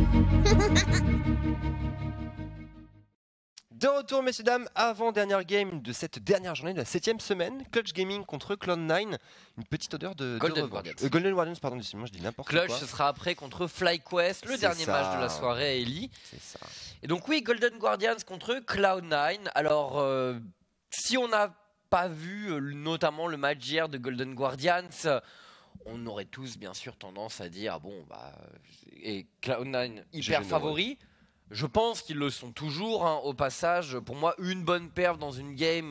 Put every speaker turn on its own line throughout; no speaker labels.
De retour, messieurs dames, avant-dernière game de cette dernière journée de la 7ème semaine. Clutch Gaming contre Cloud9. Une petite odeur de
Golden Guardians.
Golden Guardians, pardon, décidément, je dis n'importe quoi.
Clutch, ce sera après contre FlyQuest, le dernier match de la soirée à Ellie.
C'est ça.
Et donc oui, Golden Guardians contre Cloud9. Alors, si on n'a pas vu notamment le match hier de Golden Guardians, on aurait tous bien sûr tendance à dire, bon, et Cloud9 hyper favori. Je pense qu'ils le sont toujours, hein, au passage. Pour moi, une bonne perf dans une game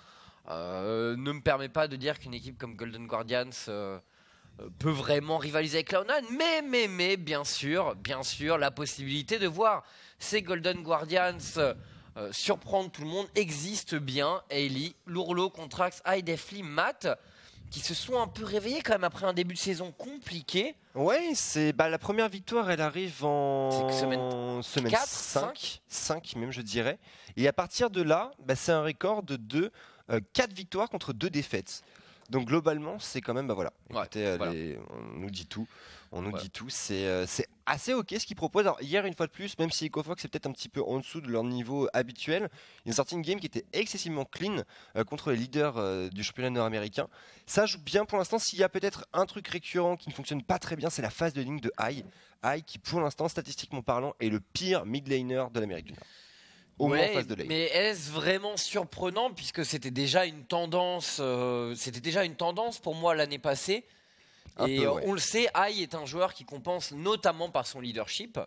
ne me permet pas de dire qu'une équipe comme Golden Guardians peut vraiment rivaliser avec Cloud9. Mais bien sûr, la possibilité de voir ces Golden Guardians surprendre tout le monde existe bien. Ailey, Lourlo, Contrax, Hidefly, Matt, qui se sont un peu réveillés quand même après un début de saison compliqué.
Ouais, c'est la première victoire, elle arrive en semaine
4,
5 même, je dirais. Et à partir de là, c'est un record de 4 victoires contre 2 défaites. Donc globalement, c'est quand même, voilà. Écoutez,
voilà.
On nous dit tout. On nous dit tout. C'est assez ok ce qu'ils proposent. Alors, hier, une fois de plus, même si EcoFox est peut-être un petit peu en dessous de leur niveau habituel, ils ont sorti une game qui était excessivement clean contre les leaders du championnat nord-américain. Ça joue bien pour l'instant. S'il y a peut-être un truc récurrent qui ne fonctionne pas très bien, c'est la phase de ligne de High. High qui, pour l'instant, statistiquement parlant, est le pire mid laner de l'Amérique du Nord. Au moins en phase de lane.
Mais est-ce vraiment surprenant, puisque c'était déjà une tendance, pour moi l'année passée. Et on le sait, High est un joueur qui compense notamment par son leadership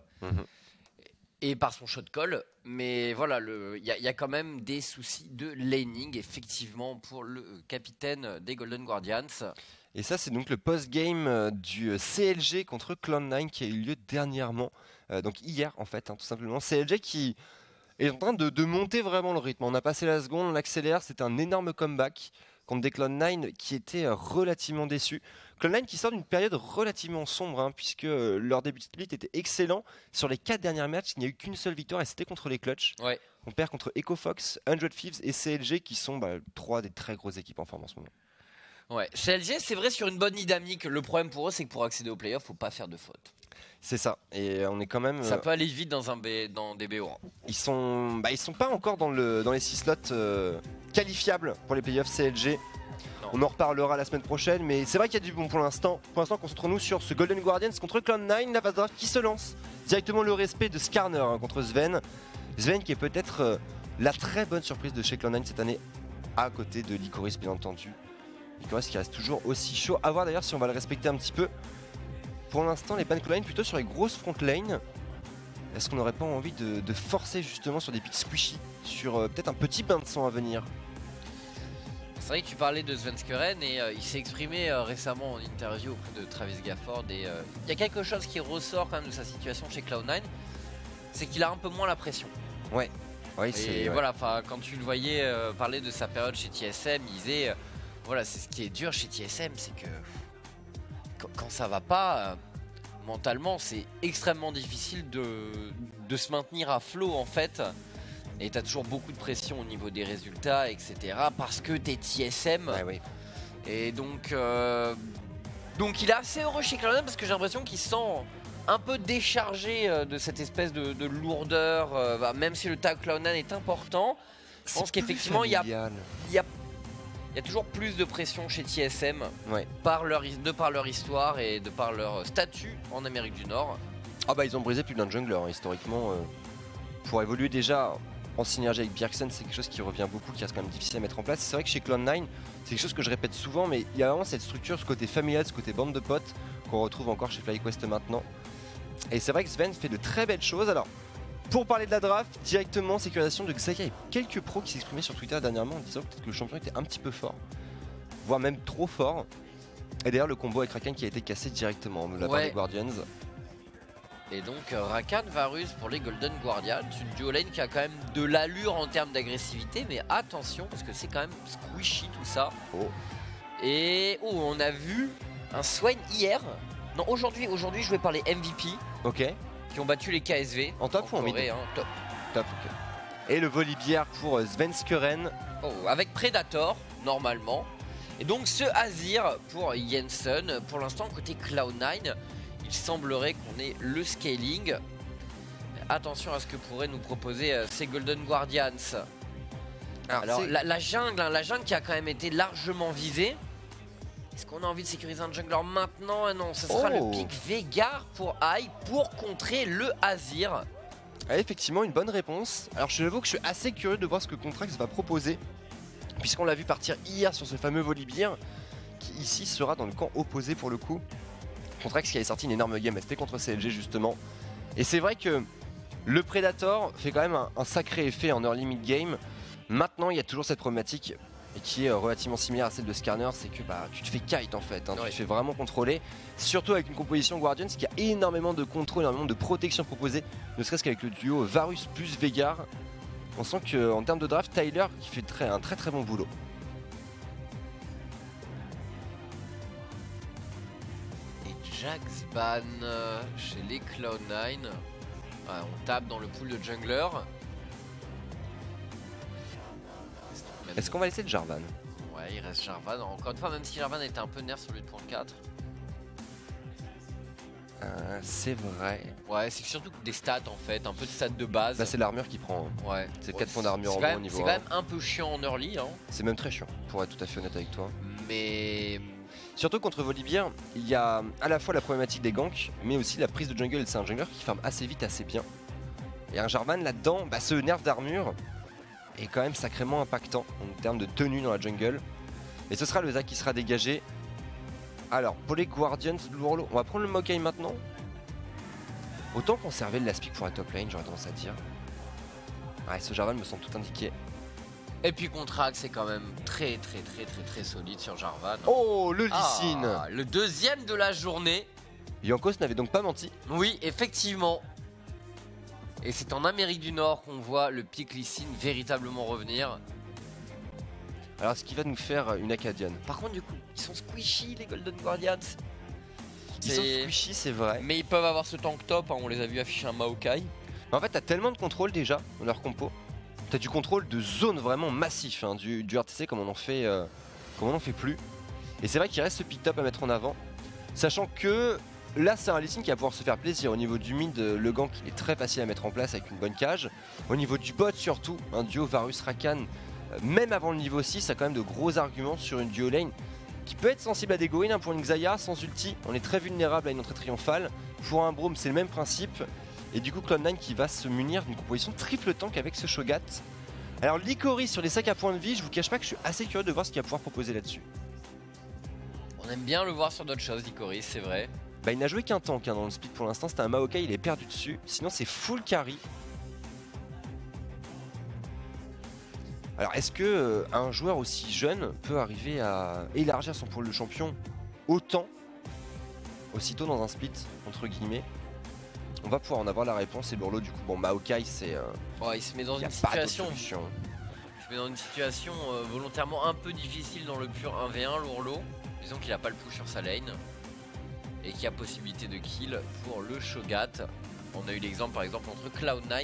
et par son shot call. Mais voilà, il y a quand même des soucis de laning, effectivement, pour le capitaine des Golden Guardians.
Et ça, c'est donc le post-game du CLG contre Cloud9 qui a eu lieu dernièrement, donc hier en fait, tout simplement. CLG qui est en train de monter vraiment le rythme. On a passé la seconde, on accélère, c'était un énorme comeback contre des Cloud9 qui étaient relativement déçus. Cloud9 qui sort d'une période relativement sombre, puisque leur début de split était excellent. Sur les 4 derniers matchs, il n'y a eu qu'une seule victoire et c'était contre les Clutch.
Ouais.
On perd contre EcoFox, 100 Thieves et CLG qui sont 3 des très grosses équipes en forme en ce moment.
Ouais, CLG, c'est vrai, sur une bonne dynamique. Le problème pour eux, c'est que pour accéder aux playoffs, faut pas faire de fautes.
C'est ça, et on est quand même...
Ça peut aller vite dans des BO.
Ils sont pas encore dans les 6 slots qualifiables pour les playoffs CLG. Non. On en reparlera la semaine prochaine, mais c'est vrai qu'il y a du bon pour l'instant. Pour l'instant, concentrons-nous sur ce Golden Guardians contre Cloud9, la phase draft qui se lance. Directement le respect de Skarner contre Sven. Sven qui est peut-être la très bonne surprise de chez Cloud9 cette année, à côté de Licorice bien entendu. Licorice qui reste toujours aussi chaud. À voir d'ailleurs si on va le respecter un petit peu. Pour l'instant, les bans Cloud9 plutôt sur les grosses front lane. Est-ce qu'on n'aurait pas envie de forcer justement sur des pics squishy, sur peut-être un petit bain de sang à venir?
C'est vrai que tu parlais de Svenskeren et il s'est exprimé récemment en interview auprès de Travis Gafford. Et il y a quelque chose qui ressort quand même de sa situation chez Cloud9, c'est qu'il a un peu moins la pression.
Ouais. Oui,
et voilà, quand tu le voyais parler de sa période chez TSM, il disait voilà, c'est ce qui est dur chez TSM, c'est que quand ça va pas, mentalement, c'est extrêmement difficile de se maintenir à flot en fait. Et t'as toujours beaucoup de pression au niveau des résultats, etc. Parce que t'es TSM.
Ouais, oui.
Et donc il est assez heureux chez Cloud9 parce que j'ai l'impression qu'il se sent un peu déchargé de cette espèce de lourdeur. Même si le tag Cloud9 est important, je pense qu'effectivement il y a toujours plus de pression chez TSM, de par leur histoire et de par leur statut en Amérique du Nord.
Ah ils ont brisé plus d'un jungler historiquement. Pour évoluer déjà en synergie avec Bjergsen, c'est quelque chose qui revient beaucoup, qui reste quand même difficile à mettre en place. C'est vrai que chez Cloud9, c'est quelque chose que je répète souvent, mais il y a vraiment cette structure, ce côté familial, ce côté bande de potes qu'on retrouve encore chez FlyQuest maintenant. Et c'est vrai que Sven fait de très belles choses. Alors, pour parler de la draft, directement, sécurisation de Xayah et quelques pros qui s'exprimaient sur Twitter dernièrement en disant peut-être que le champion était un petit peu fort, voire même trop fort. Et d'ailleurs, le combo avec Rakan qui a été cassé directement de la part des Guardians.
Et donc Rakan Varus pour les Golden Guardians, une duo lane qui a quand même de l'allure en termes d'agressivité, mais attention parce que c'est quand même squishy tout ça. Et on a vu un Swain hier, non aujourd'hui joué par les MVP, qui ont battu les KSV.
En top ou en mid?
Top.
Ok. Et le Volibear pour Svenskeren.
Avec Predator normalement. Et donc ce Azir pour Jensen, pour l'instant côté Cloud9. Il semblerait qu'on ait le scaling. attention à ce que pourraient nous proposer ces Golden Guardians. Alors la jungle, hein, la jungle qui a quand même été largement visée. Est-ce qu'on a envie de sécuriser un jungler maintenant? Ah non, ce sera le pick Veigar pour Ai pour contrer le Azir.
Ah, effectivement, une bonne réponse. Alors je t'avoue que je suis assez curieux de voir ce que Contrax va proposer, puisqu'on l'a vu partir hier sur ce fameux Volibear, qui ici sera dans le camp opposé pour le coup. Contrax qui avait sorti une énorme game, c'était contre CLG justement. Et c'est vrai que le Predator fait quand même un sacré effet en early mid game. Maintenant, il y a toujours cette problématique et qui est relativement similaire à celle de Skarner, c'est que tu te fais kite en fait, hein, tu te fais vraiment contrôler, surtout avec une composition Guardians qui a énormément de contrôle, énormément de protection proposée, ne serait-ce qu'avec le duo Varus plus Veigar. On sent qu'en termes de draft, Tyler qui fait un très bon boulot.
Et Jax ban chez les Cloud9. On tape dans le pool de jungler.
Est-ce qu'on va laisser le Jarvan?
Ouais, il reste Jarvan. Encore une fois, même si Jarvan était un peu nerf sur 8.4.
C'est vrai.
Ouais, c'est surtout des stats en fait, un peu de stats de base.
Bah, c'est l'armure qui prend.
Ouais.
C'est 4 points d'armure en haut au niveau.
C'est quand même un peu chiant en early. Hein.
C'est même très chiant, pour être tout à fait honnête avec toi.
Mais.
Surtout contre Volibear, il y a à la fois la problématique des ganks, mais aussi la prise de jungle. C'est un jungler qui farm assez vite, assez bien. Et un Jarvan là-dedans, ce nerf d'armure est quand même sacrément impactant en termes de tenue dans la jungle. Et ce sera le Zac qui sera dégagé. Alors, pour les Guardians, Lourlo, on va prendre le Maokai maintenant. Autant conserver le last pick pour la top lane, j'aurais tendance à dire. Ouais, ce Jarvan me semble tout indiqué.
Et puis Contrax c'est quand même très solide sur Jarvan.
Oh, le Lee Sin,
le deuxième de la journée.
Jankos n'avait donc pas menti.
Oui, effectivement. Et c'est en Amérique du Nord qu'on voit le pick Lee Sin véritablement revenir.
Alors ce qui va nous faire une Acadienne.
Par contre du coup, ils sont squishy les Golden Guardians.
Ils sont squishy, c'est vrai.
Mais ils peuvent avoir ce tank top, hein, on les a vu afficher un Maokai.
En fait t'as tellement de contrôle déjà dans leur compo. T'as du contrôle de zone vraiment massif, hein, du RTC comme on en fait plus. Et c'est vrai qu'il reste ce pick top à mettre en avant. Sachant que là c'est un Lee Sin qui va pouvoir se faire plaisir. Au niveau du mid, le gank il est très facile à mettre en place avec une bonne cage. Au niveau du bot surtout, un duo Varus Rakan, même avant le niveau 6, a quand même de gros arguments sur une duo lane qui peut être sensible à des go-in, hein, pour une Xayah sans ulti. On est très vulnérable à une entrée triomphale. Pour un Braum c'est le même principe. Et du coup Cloud9 qui va se munir d'une composition triple tank avec ce Shogat. Alors Licorice sur les sacs à points de vie, je vous cache pas que je suis assez curieux de voir ce qu'il va pouvoir proposer là-dessus.
On aime bien le voir sur d'autres choses, Licorice, c'est vrai.
Il n'a joué qu'un tank, hein, dans le split pour l'instant, c'était un Maokai, il est perdu dessus. Sinon c'est full carry. Alors est-ce que un joueur aussi jeune peut arriver à élargir son pool de champion aussitôt dans un split, entre guillemets? On va pouvoir en avoir la réponse. Et Lourlo du coup, bon, Maokai c'est...
il se met dans une situation... Il se met dans une situation volontairement un peu difficile dans le pur 1v1, Lourlo. Disons qu'il n'a pas le push sur sa lane. Et qu'il y a possibilité de kill pour le Shogat. On a eu l'exemple par exemple entre Cloud9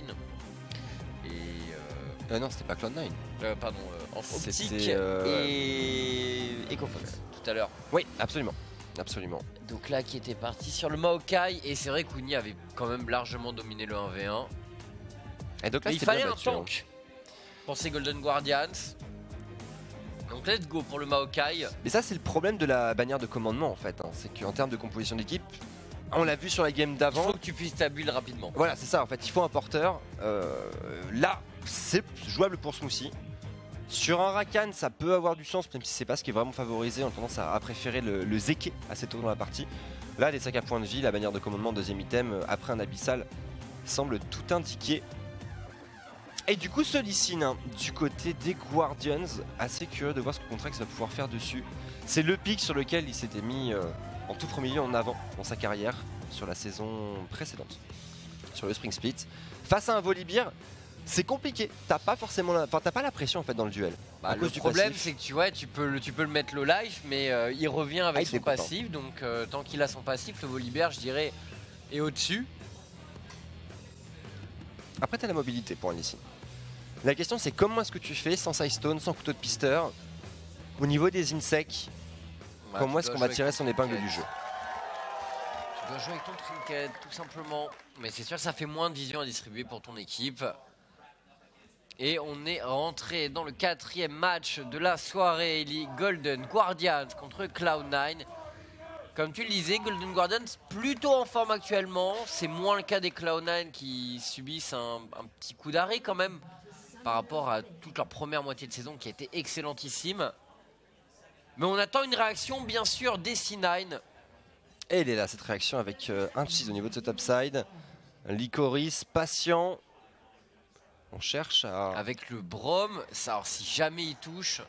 et...
non, c'était pas Cloud9.
Pardon, entre Optic et Ecofox tout à l'heure.
Oui, absolument. Absolument.
Donc là qui était parti sur le Maokai. Et c'est vrai qu'Uni avait quand même largement dominé le 1v1.
Et donc là,
il fallait un tank pour ces Golden Guardians. Donc let's go pour le Maokai.
Mais ça c'est le problème de la bannière de commandement en fait, hein. C'est qu'en termes de composition d'équipe, on l'a vu sur la game d'avant.
Il faut que tu puisses ta build rapidement.
Voilà, c'est ça en fait, il faut un porteur. Là c'est jouable pour Smoothie. Sur un Rakan ça peut avoir du sens, même si c'est pas ce qui est vraiment favorisé. On a tendance à préférer le Zeke assez tôt dans la partie. Là les sacs à points de vie, la bannière de commandement, deuxième item, après un abyssal, semble tout indiquer. Et du coup ce Lee Sin, hein, du côté des Guardians, assez curieux de voir ce que Contrax va pouvoir faire dessus. C'est le pic sur lequel il s'était mis en tout premier lieu en avant dans sa carrière sur la saison précédente, sur le Spring Split. Face à un Volibear, c'est compliqué, t'as pas forcément t'as pas la pression en fait dans le duel.
Le problème c'est que tu peux le mettre low life, mais il revient avec son passif, donc tant qu'il a son passif, le Volibear je dirais est au-dessus.
Après t'as la mobilité pour un Lee Sin. La question c'est comment est-ce que tu fais sans Sidestone, sans couteau de pisteur, au niveau des insects, comment est-ce qu'on va tirer son épingle du jeu?
Tu Tu dois jouer avec ton trinket, tout simplement. Mais c'est sûr que ça fait moins de vision à distribuer pour ton équipe. Et on est rentré dans le 4e match de la soirée, Ellie. Golden Guardians contre Cloud9. Comme tu le disais, Golden Guardians plutôt en forme actuellement. C'est moins le cas des Cloud9 qui subissent un petit coup d'arrêt quand même par rapport à toute leur première moitié de saison qui a été excellentissime. Mais on attend une réaction bien sûr des C9.
Et elle est là, cette réaction avec un cheese au niveau de ce topside. Licorice, patient. On cherche à...
Avec le Brom, ça, alors si jamais il touche...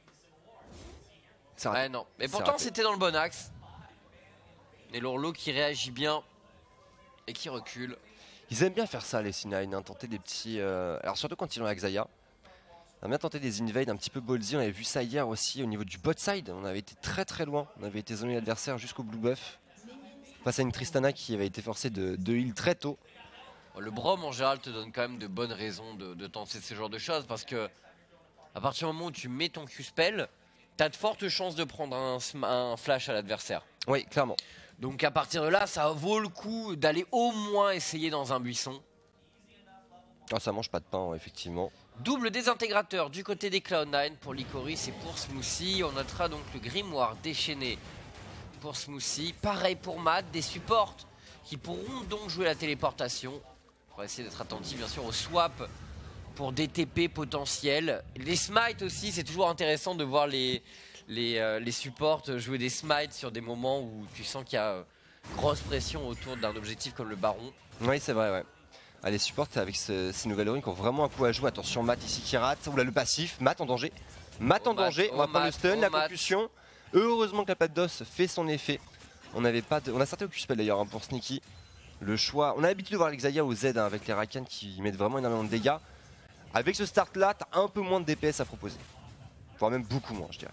Ouais, non. Mais pourtant c'était dans le bon axe. Et Lorlo qui réagit bien et qui recule.
Ils aiment bien faire ça les C9, hein, tenter des petits... Alors surtout quand ils ont avec Xayah. On a bien tenté des invades un petit peu ballsy, on avait vu ça hier aussi au niveau du bot side. On avait été très loin, on avait été zoné l'adversaire jusqu'au blue buff. Face à une Tristana qui avait été forcée de heal très tôt.
Le Brom en général te donne quand même de bonnes raisons de tenter ce genre de choses parce que à partir du moment où tu mets ton Q-spell, t'as de fortes chances de prendre un flash à l'adversaire.
Oui, clairement.
Donc à partir de là, ça vaut le coup d'aller au moins essayer dans un buisson.
Oh, ça mange pas de pain, effectivement.
Double désintégrateur du côté des Cloud9 pour Licorice et pour Smoothie. On notera donc le grimoire déchaîné pour Smoothie. Pareil pour Matt, des supports qui pourront donc jouer la téléportation. On va essayer d'être attentif bien sûr au swap pour des TP potentiels. Les smites aussi, c'est toujours intéressant de voir les supports jouer des smites sur des moments où tu sens qu'il y a grosse pression autour d'un objectif comme le baron.
Oui, c'est vrai, ouais. Ah, les supports avec ces nouvelles runes qui ont vraiment un coup à jouer. Attention, Matt ici qui rate. Oula, le passif. Matt en danger. Matt en danger. On va prendre le stun, la concussion. Heureusement que la patte d'os fait son effet. On a sorti au Q-spell d'ailleurs pour Sneaky. Le choix. On a l'habitude de voir les Xayah au Z avec les Rakan qui mettent vraiment énormément de dégâts. Avec ce start là, t'as un peu moins de DPS à proposer. Voire même beaucoup moins, je dirais.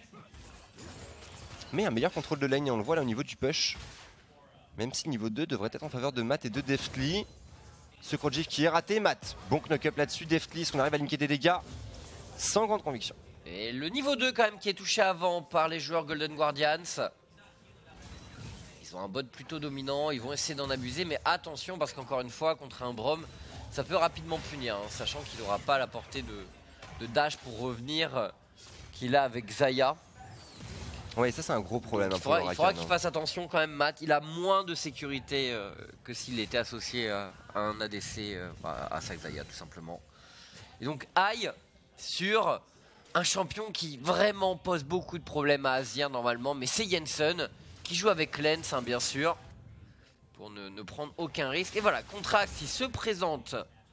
Mais un meilleur contrôle de lane, et on le voit là au niveau du push. Même si le niveau 2 devrait être en faveur de Matt et de Deftly. Ce Crowdgift qui est raté, Matt. Bon knock-up là-dessus, Deftly, est-ce qu'on arrive à limiter des dégâts? Sans grande conviction.
Et le niveau 2 quand même qui est touché avant par les joueurs Golden Guardians. Ils ont un bot plutôt dominant, ils vont essayer d'en abuser, mais attention parce qu'encore une fois, contre un Brom, ça peut rapidement punir, hein, sachant qu'il n'aura pas la portée de dash pour revenir qu'il a avec Xayah.
Oui, ça c'est un gros problème.
Il faudra qu'il fasse attention quand même, Matt. Il a moins de sécurité que s'il était associé à un ADC, à sa Xayah tout simplement. Et donc Aïe sur un champion qui vraiment pose beaucoup de problèmes à Azir normalement, mais c'est Jensen qui joue avec Lens, hein, bien sûr, pour ne prendre aucun risque. Et voilà, Contrax qui se présente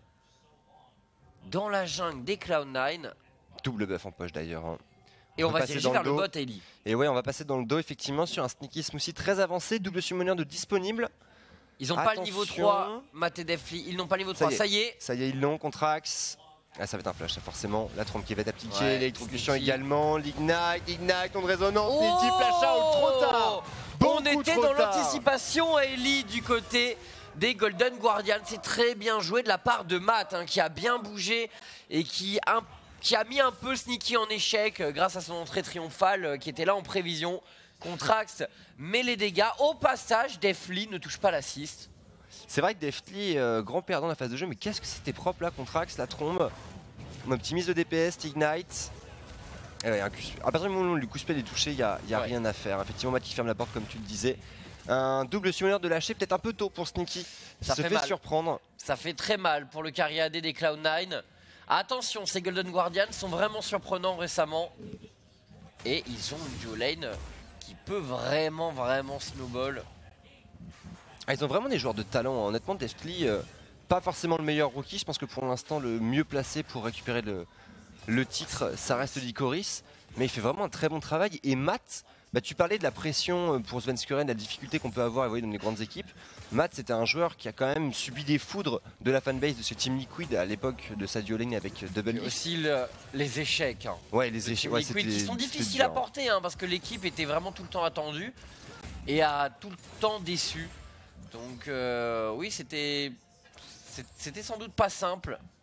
dans la jungle des Cloud9.
Double buff en poche d'ailleurs. Hein.
Et on va se diriger vers le bot, Ellie.
Et ouais, on va passer dans le dos effectivement sur un Sneaky Smoothie très avancé, double summoner de disponible.
Ils n'ont pas le niveau 3, Matt et Deftly, ils n'ont pas le niveau 3, ça y est.
Ça y est, ils l'ont, Contrax. Ah, ça va être un flash, ça, forcément. La trompe qui va être appliquée, l'électrocution également, l'ignite, on de résonance, Nidhi, flash out, trop tard.
On était dans l'anticipation, Ellie, du côté des Golden Guardians. C'est très bien joué de la part de Matt, hein, qui a bien bougé et qui a mis un peu Sneaky en échec grâce à son entrée triomphale qui était là en prévision. Contrax met les dégâts. Au passage, Deftly ne touche pas l'assist.
C'est vrai que Deftly, grand perdant dans la phase de jeu, mais qu'est-ce que c'était propre là, Contrax, la trombe. On optimise le DPS, Ignite. Et ouais, à partir du moment où le coup spell est touché, il n'y a rien à faire. Effectivement, Matt qui ferme la porte comme tu le disais. Un double summoner de lâcher, peut-être un peu tôt pour Sneaky. Ça se fait surprendre. Ça
fait très mal pour le carry AD des Cloud9. Attention, ces Golden Guardians sont vraiment surprenants récemment. Et ils ont une duo lane qui peut vraiment snowball.
Ah, ils ont vraiment des joueurs de talent. Honnêtement, Deftly, pas forcément le meilleur rookie. Je pense que pour l'instant, le mieux placé pour récupérer le titre, ça reste Licorice. Mais il fait vraiment un très bon travail. Et Matt, bah, tu parlais de la pression pour Svenskeren, de la difficulté qu'on peut avoir dans les grandes équipes. Matt, c'était un joueur qui a quand même subi des foudres de la fanbase de ce Team Liquid à l'époque de sa duo lane avec Double.
Et aussi les échecs. Hein.
Ouais, les échecs. Ouais,
Liquid qui sont difficiles à porter, hein, parce que l'équipe était vraiment tout le temps attendue et a tout le temps déçu. Donc oui, c'était sans doute pas simple.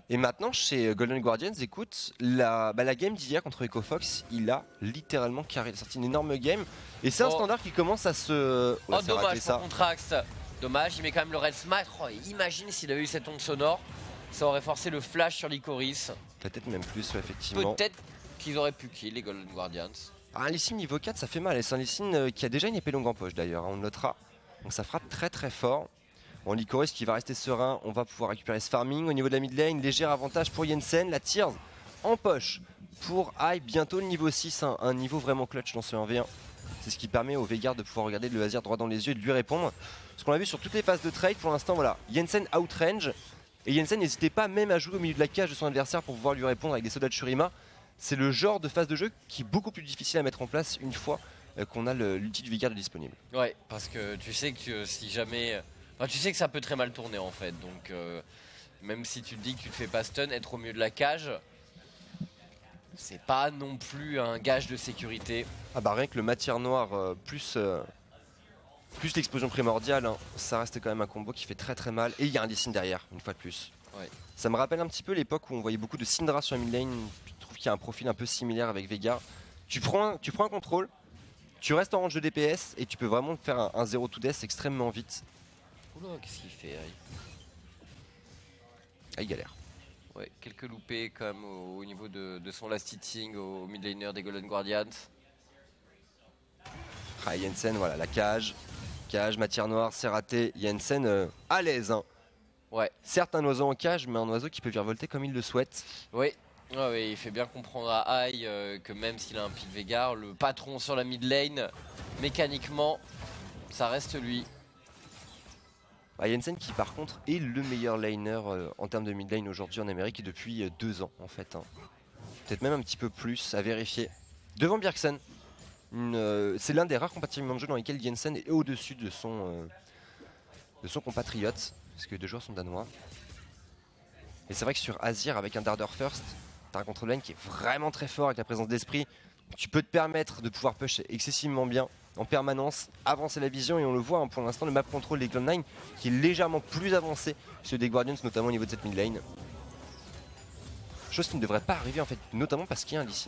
Et maintenant, chez Golden Guardians, écoute, la game d'hier contre EcoFox, il a littéralement carré. Il a sorti une énorme game. Et c'est un standard qui commence à se.
Oh, dommage pour Contrax. Dommage, il met quand même le Red Smash. Oh, imagine s'il avait eu cette onde sonore, ça aurait forcé le flash sur l'Icoris.
Peut-être même plus, ouais, effectivement.
Peut-être qu'ils auraient pu kill les Golden Guardians.
Un Lee Sin niveau 4, ça fait mal. Et c'est un Lee Sin qui a déjà une épée longue en poche d'ailleurs, hein, on le notera. Donc ça frappe très très fort. Bon, l'Icoris qui va rester serein, on va pouvoir récupérer ce farming. Au niveau de la mid lane, léger avantage pour Jensen. La Tears en poche pour Ai, bientôt le niveau 6, hein, un niveau vraiment clutch dans ce 1v1. C'est ce qui permet au Veigar de pouvoir regarder le Azir droit dans les yeux et de lui répondre. Ce qu'on a vu sur toutes les phases de trade, pour l'instant, voilà, Jensen outrange. Et Jensen n'hésitait pas même à jouer au milieu de la cage de son adversaire pour pouvoir lui répondre avec des soldats de Shurima. C'est le genre de phase de jeu qui est beaucoup plus difficile à mettre en place une fois qu'on a l'ulti du Veigar disponible.
Ouais, parce que tu sais que si jamais... Enfin, tu sais que ça peut très mal tourner en fait, donc même si tu te dis que tu te fais pas stun, être au milieu de la cage, c'est pas non plus un gage de sécurité.
Ah bah rien que le matière noire plus l'explosion primordiale, hein, ça reste quand même un combo qui fait très très mal. Et il y a un Lee Sin derrière, une fois de plus.
Ouais.
Ça me rappelle un petit peu l'époque où on voyait beaucoup de Syndra sur la mid lane. Je trouve qu'il y a un profil un peu similaire avec Veigar. Tu prends un contrôle, tu restes en range de DPS et tu peux vraiment faire un 0 to death extrêmement vite.
Oula, qu'est-ce qu'il fait Ai?
Ah, il galère.
Ouais, quelques loupés quand même au niveau de son last hitting au mid laner des Golden Guardians.
Ah, Jensen, voilà, la cage, matière noire, c'est raté. Jensen à l'aise, hein.
Ouais.
Certes un oiseau en cage, mais un oiseau qui peut virevolter comme il le souhaite.
Oui. Ouais, il fait bien comprendre à Ai que même s'il a un pick Veigar, le patron sur la mid lane, mécaniquement, ça reste lui.
Bah, Jensen qui par contre est le meilleur laner en termes de mid lane aujourd'hui en Amérique depuis 2 ans en fait, hein. Peut-être même un petit peu plus à vérifier. Devant Bjergsen, c'est l'un des rares compartiments de jeu dans lesquels Jensen est au-dessus de son compatriote, parce que les deux joueurs sont danois. Et c'est vrai que sur Azir avec un Darder First, t'as un control lane qui est vraiment très fort avec la présence d'esprit. Tu peux te permettre de pouvoir push excessivement bien en permanence, avancer la vision, et on le voit hein, pour l'instant le map control des Cloud9 qui est légèrement plus avancé que celui des Guardians, notamment au niveau de cette mid lane. Chose qui ne devrait pas arriver en fait, notamment parce qu'il y a un Lee Sin.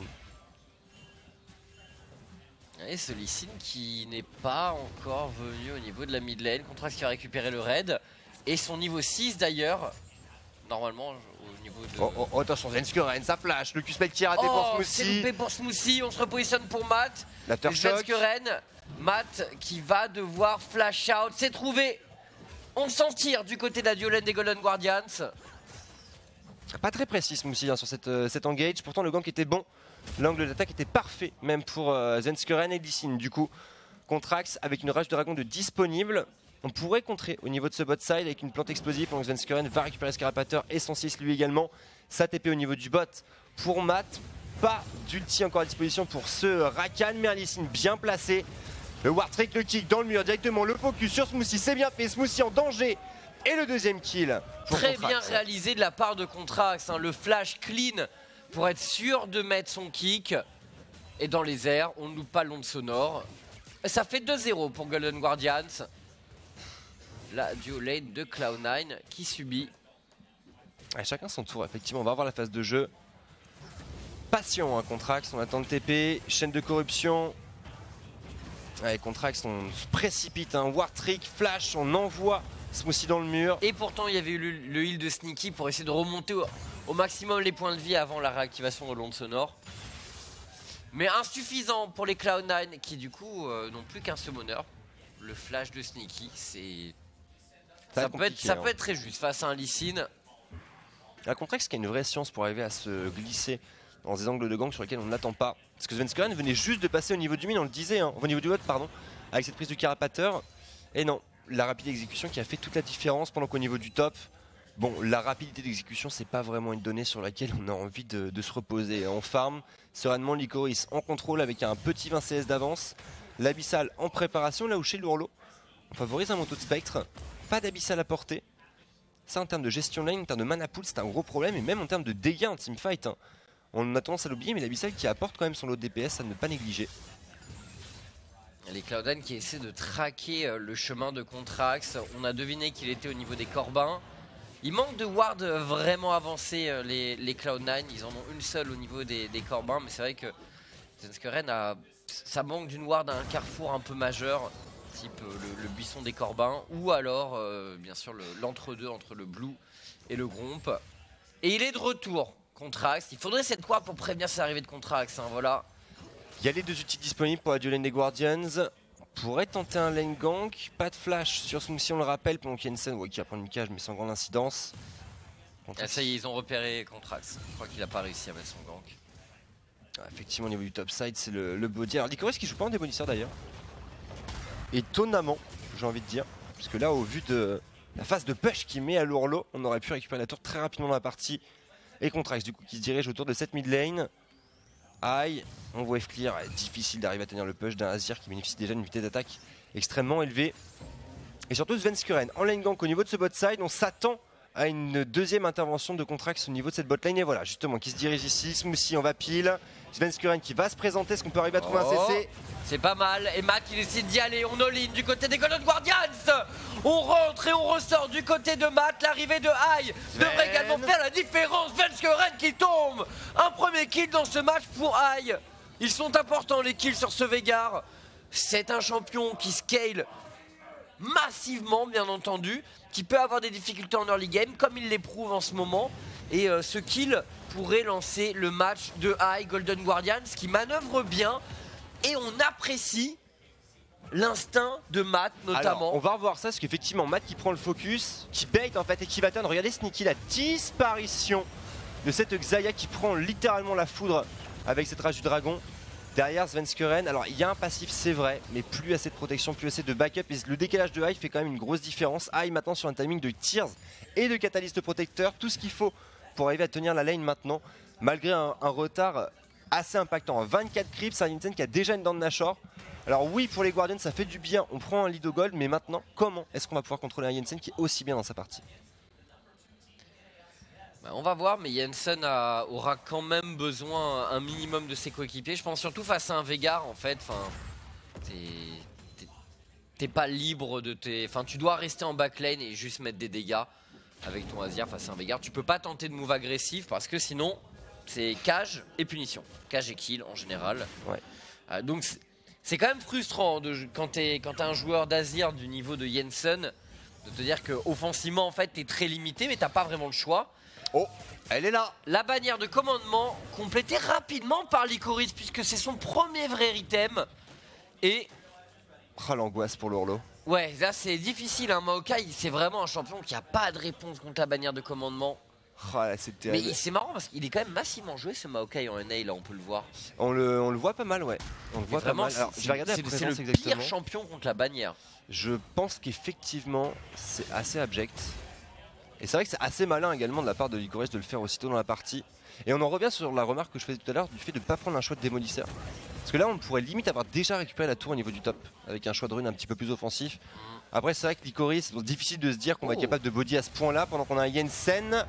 Et ce Lee Sin qui n'est pas encore venu au niveau de la mid lane. Contrax qui a récupéré le raid. Et son niveau 6 d'ailleurs, normalement au niveau de...
Oh attention, Zenskuren, ça flash, le Q-spell qui est raté pour Smoothie.
C'est loupé pour Smoothie, on se repositionne pour Matt.
L'aftershock.
Zenskuren, Matt qui va devoir flash out, c'est trouvé. On s'en tire du côté de la duolane des Golden Guardians.
Pas très précis Smoothie hein, sur cet engage, pourtant le gank était bon. L'angle d'attaque était parfait, même pour Zenskuren et Lee Sin. Du coup, Contrax avec une rage de dragon de disponible. On pourrait contrer au niveau de ce bot side avec une plante explosive. Donc Zenskuren va récupérer Scarapateur et son 6 lui également. Ça TP au niveau du bot pour Matt. Pas d'ulti encore à disposition pour ce Rakan, mais un Lee Sin bien placé. Le War Trick, le kick dans le mur directement, le focus sur Smoothie, c'est bien fait. Smoothie en danger. Et le deuxième kill.
Très bien réalisé de la part de Contrax, hein, le flash clean pour être sûr de mettre son kick. Et dans les airs, on ne loupe pas l'onde sonore. Ça fait 2-0 pour Golden Guardians. La duo lane de Cloud9 qui subit.
Ouais, chacun son tour, effectivement, on va voir la phase de jeu. Patient, hein, Contrax, on attend le TP, chaîne de corruption. Ouais, Contrax, on se précipite, un War Trick, flash, on envoie Smoothie dans le mur.
Et pourtant, il y avait eu le heal de Sneaky pour essayer de remonter au maximum les points de vie avant la réactivation de l'onde sonore. Mais insuffisant pour les Cloud9 qui du coup n'ont plus qu'un summoner. Le flash de Sneaky, c'est... Ça peut être très juste face à un Lee Sin.
La Contrax qui a une vraie science pour arriver à se glisser dans des angles de gang sur lesquels on n'attend pas. Parce que Zenskuren venait juste de passer au niveau du mine, on le disait, hein, au niveau du bot, pardon, avec cette prise du carapateur. Et non, la rapide exécution qui a fait toute la différence pendant qu'au niveau du top, bon, la rapidité d'exécution, c'est pas vraiment une donnée sur laquelle on a envie de se reposer. On farm sereinement l'Icoris en contrôle avec un petit 20 CS d'avance. L'Abyssal en préparation, là où chez l'Ourlo, on favorise un manteau de spectre. Pas d'Abyssal à portée. Ça, en termes de gestion lane, en termes de mana pool, c'est un gros problème. Et même en termes de dégâts en teamfight, hein. On a tendance à l'oublier, mais l'Abyssal qui apporte quand même son lot de DPS à ne pas négliger.
Les Cloud9 qui essaient de traquer le chemin de Contrax. On a deviné qu'il était au niveau des Corbins. Il manque de ward vraiment avancé, les Cloud9. Ils en ont une seule au niveau des Corbins, mais c'est vrai que Svenskeren ça manque d'une ward à un carrefour un peu majeur, type le buisson des Corbins, ou alors bien sûr l'entre-deux entre le Blue et le Gromp. Et il est de retour contre Axe. Il faudrait cette ward pour prévenir ses arrivées de contre Axe, hein, voilà.
Il y a les deux outils disponibles pour la duo lane des Guardians. Pourrait tenter un lane gank, pas de flash sur Smoothie, on le rappelle, pendant qu'Yensen qui va prendre une cage mais sans grande incidence.
Ah, ça y est, ils ont repéré Contrax. Je crois qu'il a pas réussi à mettre son gank.
Ah, effectivement, au niveau du top side, c'est le body. Alors Licorice qui joue pas en démolisseur d'ailleurs. Étonnamment, j'ai envie de dire. Parce que là, au vu de la phase de push qu'il met à l'Ourlo, on aurait pu récupérer la tour très rapidement dans la partie. Et Contrax du coup qui se dirige autour de cette mid lane. Aïe, on voit F-Clear, difficile d'arriver à tenir le push d'un Azir qui bénéficie déjà d'une vitesse d'attaque extrêmement élevée. Et surtout Svenskeren en lane gank au niveau de ce bot side, on s'attend à une deuxième intervention de Contrax au niveau de cette bot lane. Et voilà, justement, qui se dirige ici, Smoothie, on va pile. Svenskeren qui va se présenter, est-ce qu'on peut arriver à trouver un CC?
C'est pas mal, et Matt il décide d'y aller, on all-in du côté des Golden Guardians. On rentre et on ressort du côté de Matt, l'arrivée de Aïe devrait également faire la différence. Svenskeren qui tombe, un premier kill dans ce match pour Aïe. Ils sont importants les kills sur ce Veigar. C'est un champion qui scale massivement bien entendu, qui peut avoir des difficultés en early game comme il l'éprouve en ce moment. Et ce kill pourrait lancer le match de High Golden Guardians qui manœuvre bien et on apprécie l'instinct de Matt notamment.
Alors, on va revoir ça parce qu'effectivement Matt qui prend le focus, qui bait en fait et qui va turn. Regardez Sneaky, la disparition de cette Xayah qui prend littéralement la foudre avec cette rage du dragon. Derrière Svenskeren, alors il y a un passif c'est vrai, mais plus assez de protection, plus assez de backup. Et le décalage de High fait quand même une grosse différence. High maintenant sur un timing de Tears et de catalyste protecteur, tout ce qu'il faut pour arriver à tenir la lane maintenant, malgré un retard assez impactant. 24 creeps, un Yensen qui a déjà une dent de Nashor. Alors oui, pour les Guardians ça fait du bien, on prend un lead au gold, mais maintenant comment est-ce qu'on va pouvoir contrôler un Yensen qui est aussi bien dans sa partie?
On va voir, mais Yensen aura quand même besoin un minimum de ses coéquipiers. Je pense surtout face à un Veigar en fait. T'es pas libre de tes... Enfin, tu dois rester en back-lane et juste mettre des dégâts avec ton Azir face à un Veigar. Tu peux pas tenter de move agressif parce que sinon c'est cage et punition. Cage et kill en général. Ouais. Donc c'est quand même frustrant quand t'as un joueur d'Azir du niveau de Yensen de te dire que offensivement en fait t'es très limité mais t'as pas vraiment le choix.
Oh, elle est là.
La bannière de commandement complétée rapidement par Licorice puisque c'est son premier vrai item. Et...
Oh, l'angoisse pour l'Ourlo.
Ouais, là c'est difficile, hein. Maokai c'est vraiment un champion qui a pas de réponse contre la bannière de commandement.
Oh, là,
mais c'est marrant parce qu'il est quand même massivement joué ce Maokai en NA, là on peut le voir.
On le voit pas mal, ouais. On le voit
vraiment,
pas mal. Alors, je vais regarder la présence
c'est le
exactement.
pire champion contre la bannière.
Je pense qu'effectivement c'est assez abject. Et c'est vrai que c'est assez malin également de la part de Licorice de le faire aussitôt dans la partie. Et on en revient sur la remarque que je faisais tout à l'heure du fait de ne pas prendre un choix de démolisseur. Parce que là on pourrait limite avoir déjà récupéré la tour au niveau du top avec un choix de rune un petit peu plus offensif. Après c'est vrai que Licorice, c'est difficile de se dire qu'on va être capable de body à ce point là pendant qu'on a un Yensen.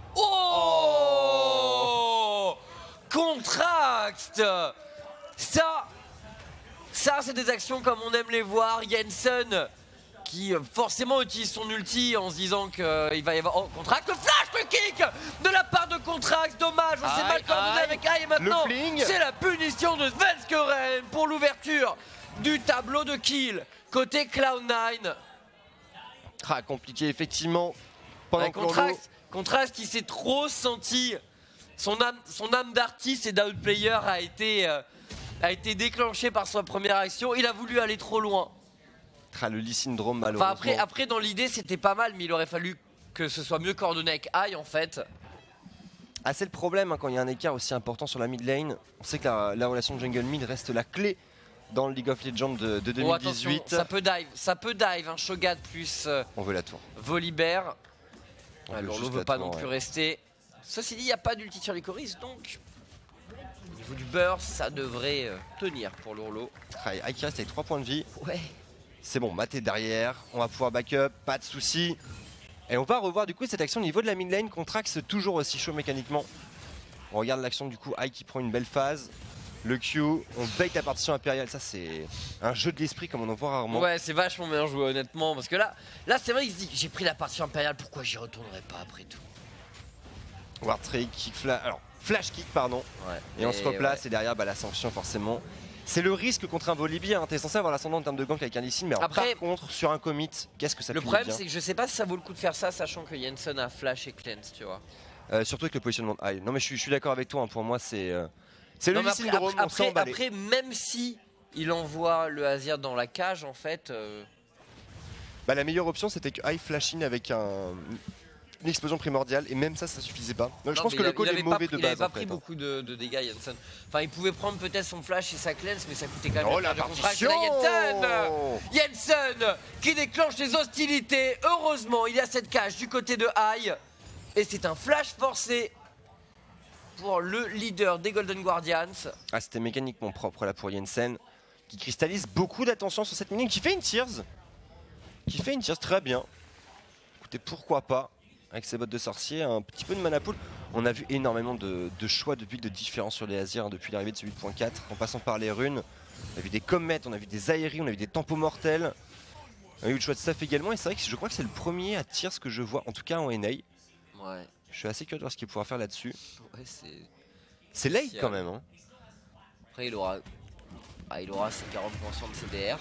Oh, Contract. Ça c'est des actions comme on aime les voir. Yensen qui forcément utilise son ulti en se disant qu'il va y avoir... Oh, Contract, le flash, le kick de la part de Contract, dommage, on s'est mal coordonné avec Aïe et maintenant c'est la punition de Svenskeren pour l'ouverture du tableau de kill côté Cloud9.
Ah, compliqué effectivement. Pendant
Contract qui s'est trop senti, son âme d'artiste et d'outplayer a été déclenchée par sa première action, il a voulu aller trop loin.
Ah, le Lee syndrome malheureusement.
Enfin, après dans l'idée c'était pas mal, mais il aurait fallu que ce soit mieux coordonné avec Aïe en fait.
Ah, c'est le problème hein, quand il y a un écart aussi important sur la mid lane. On sait que la relation jungle mid reste la clé dans le League of Legends de 2018.
Oh, attention, ça peut dive, un Shogat plus
on veut la tour.
Volibear. Alors on veut pas non plus rester. Ceci dit, il n'y a pas d'ulti sur Licorice, donc au niveau du burst, ça devrait tenir pour l'Ourlo.
Aïe qui reste avec 3 points de vie.
Ouais.
C'est bon, Matt est derrière, on va pouvoir backup, pas de soucis. Et on va revoir du coup cette action au niveau de la mid lane. Contrax toujours aussi chaud mécaniquement. On regarde l'action du coup, Aïe qui prend une belle phase. Le Q, on bait la partition impériale, ça c'est un jeu de l'esprit comme on en voit rarement.
Ouais, c'est vachement bien joué honnêtement, parce que là c'est vrai qu'il se dit, j'ai pris la partition impériale, pourquoi j'y retournerai pas après tout.
Wartrick, kick flash, alors flash kick pardon,
Ouais,
et on se replace et derrière la sanction forcément. C'est le risque contre un Volibear, hein. T'es censé avoir l'ascendant en termes de gank avec un Lee Sin, mais alors,
après,
par contre sur un commit, qu'est-ce que ça
le
punit
problème
bien.
c'est que je sais pas si ça vaut le coup de faire ça, sachant que Jensen a flash et cleanse, tu vois.
Surtout avec le positionnement de high. Non mais je suis d'accord avec toi, hein. Pour moi c'est le
Non, mais
Lee syndrome, on s'est emballé.
après, même si il envoie le Azir dans la cage, en fait...
Bah, la meilleure option c'était que high flash in avec une explosion primordiale, et même ça suffisait pas. Donc, je pense que le call est mauvais de base.
Il avait pas
en fait,
pris beaucoup de dégâts, Jensen. Enfin, il pouvait prendre peut-être son flash et sa cleanse, mais ça coûtait quand même
Oh
la
la
charge de contract.
partition
Jensen qui déclenche les hostilités. Heureusement, il y a cette cage du côté de High. Et c'est un flash forcé pour le leader des Golden Guardians.
Ah, c'était mécaniquement propre là pour Jensen, qui cristallise beaucoup d'attention sur cette mini, qui fait une tears. Très bien. Écoutez, pourquoi pas, avec ses bottes de sorcier, un petit peu de mana pool. On a vu énormément de choix de build différents sur les Azirs, hein, depuis l'arrivée de ce 8.4, en passant par les runes. On a vu des comètes, on a vu des aéries, on a vu des tempos mortels. On a eu le choix de staff également, et c'est vrai que je crois que c'est le premier à tears que je vois, en tout cas en NA.
Ouais.
Je suis assez curieux de voir ce qu'il pourra faire là-dessus.
Ouais,
c'est late quand même. Hein.
Après, il aura ses 40% de CDR.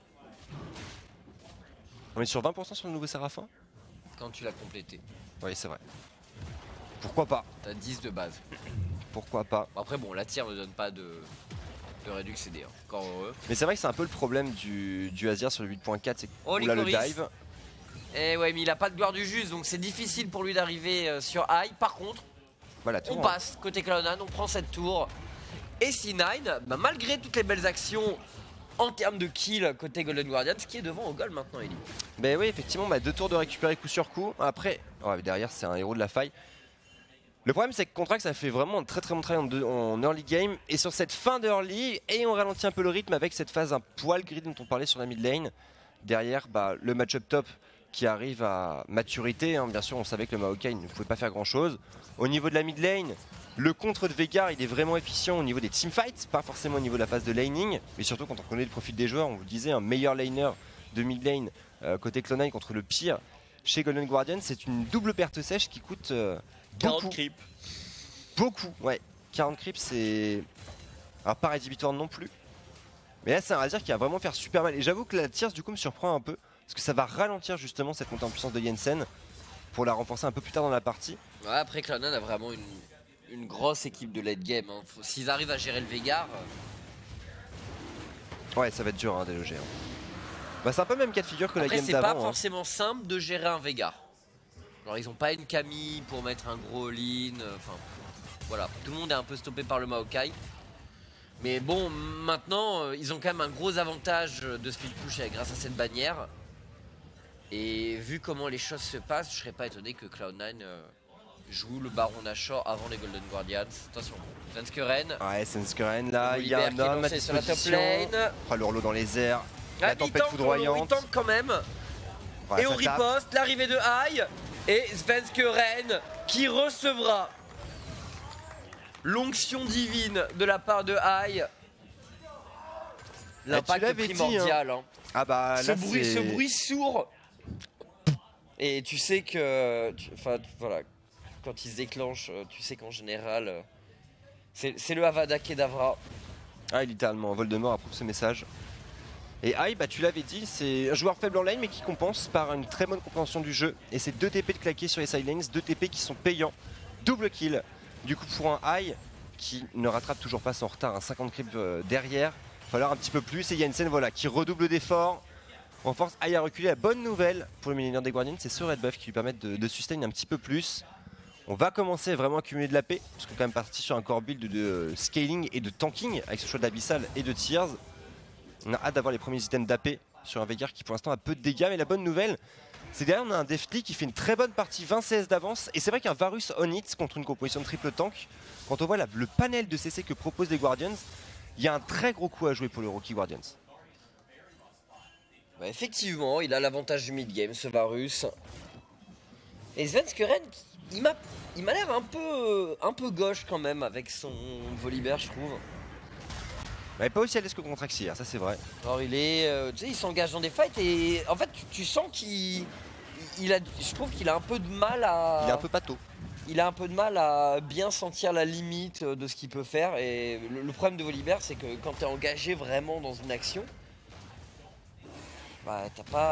On est sur 20% sur le nouveau Séraphin.
Quand tu l'as complété.
Oui, c'est vrai. Pourquoi pas?
T'as 10 de base.
Pourquoi pas?
Après, bon, la tire ne donne pas de réduc CDR. Encore heureux.
Mais c'est vrai que c'est un peu le problème du Azir sur le 8.4, c'est qu'on a le dive.
Et ouais, mais il a pas de gloire du juste, donc c'est difficile pour lui d'arriver sur High. Par contre,
voilà,
on passe côté Cloud9, on prend cette tour. Et C9, bah, malgré toutes les belles actions en termes de kill côté Golden Guardians, qui est devant au goal maintenant, Eli.
Ben oui, effectivement, 2 tours de récupérer coup sur coup. Après, derrière, c'est un héros de la faille. Le problème, c'est que Contract, ça fait vraiment un très très bon travail en early game. Et sur cette fin d'early, et on ralentit un peu le rythme avec cette phase un poil grid dont on parlait sur la mid lane. Derrière, le match-up top qui arrive à maturité. Hein. Bien sûr, on savait que le Maokai ne pouvait pas faire grand-chose. Au niveau de la mid lane, le contre de Veigar, il est vraiment efficient au niveau des teamfights, pas forcément au niveau de la phase de laning, mais surtout quand on connaît le profil des joueurs. On vous disait, un meilleur laner de mid lane côté Cloud9 contre le pire chez Golden Guardian, c'est une double perte sèche qui coûte
40 creeps.
Beaucoup, ouais. 40 creeps, c'est... Alors pas rédhibitoire non plus. Mais là, c'est un Azir qui va vraiment faire super mal. Et j'avoue que la tierce, du coup, me surprend un peu. Parce que ça va ralentir justement cette montée en puissance de Jensen pour la renforcer un peu plus tard dans la partie.
Ouais, après, Cloud9 a vraiment une grosse équipe de late game. Hein. S'ils arrivent à gérer le Veigar...
Ouais, ça va être dur à déloger. C'est un peu le même cas de figure que
après,
la game
c'est
d'avant.
pas forcément simple de gérer un Veigar. Alors, ils ont pas une Camille pour mettre un gros all-in. Enfin, voilà. Tout le monde est un peu stoppé par le Maokai. Mais bon, maintenant, ils ont quand même un gros avantage de speed push grâce à cette bannière. Et vu comment les choses se passent, je serais pas étonné que Cloud9 joue le Baron Nashor avant les Golden Guardians. Attention, Svenskeren.
Ouais, Svenskeren là, il y a un homme à disposition.
Sur la top lane.
Le hurlo dans les airs, la tempête foudroyante.
Il tente quand même. Ouais, et on riposte, l'arrivée de High. Et Svenskeren qui recevra l'onction divine de la part de High. L'impact est primordial.
Hein. Ah bah,
ce bruit sourd. Et tu sais que, enfin voilà, quand il se déclenche, tu sais qu'en général, c'est le Avada Kedavra.
Ah, littéralement, Voldemort approuve ce message. Et High, tu l'avais dit, c'est un joueur faible en lane mais qui compense par une très bonne compréhension du jeu. Et c'est 2 TP de claquer sur les side lanes, 2 TP qui sont payants. Double kill. Du coup pour un High qui ne rattrape toujours pas son retard, un 50 creep derrière. Il va falloir un petit peu plus. Et Jensen voilà, qui redouble d'efforts. On force High à reculer. La bonne nouvelle pour le millénaire des Guardians, c'est ce red buff qui lui permet de sustain un petit peu plus. On va commencer vraiment à accumuler de la paix, parce qu'on est quand même parti sur un core build de scaling et de tanking avec ce choix d'Abyssal et de Tears. On a hâte d'avoir les premiers items d'AP sur un Veigar qui pour l'instant a peu de dégâts, mais la bonne nouvelle, c'est derrière on a un Deftly qui fait une très bonne partie, 20 CS d'avance, et c'est vrai qu'un Varus on hit contre une composition de triple tank, quand on voit le panel de CC que proposent les Guardians, il y a un très gros coup à jouer pour le Rookie Guardians.
Bah effectivement, il a l'avantage du mid-game, ce Varus. Et Svenskeren, il m'a l'air un peu gauche quand même avec son Volibear, je trouve.
Ouais, pas aussi à l'aise que contre Axe hier, ça c'est vrai.
Alors il est, tu sais, il s'engage dans des fights et en fait tu sens je trouve qu'il a un peu de mal à.
Il est un peu pâteau.
Il a un peu de mal à bien sentir la limite de ce qu'il peut faire et le problème de Volibear c'est que quand tu es engagé vraiment dans une action, bah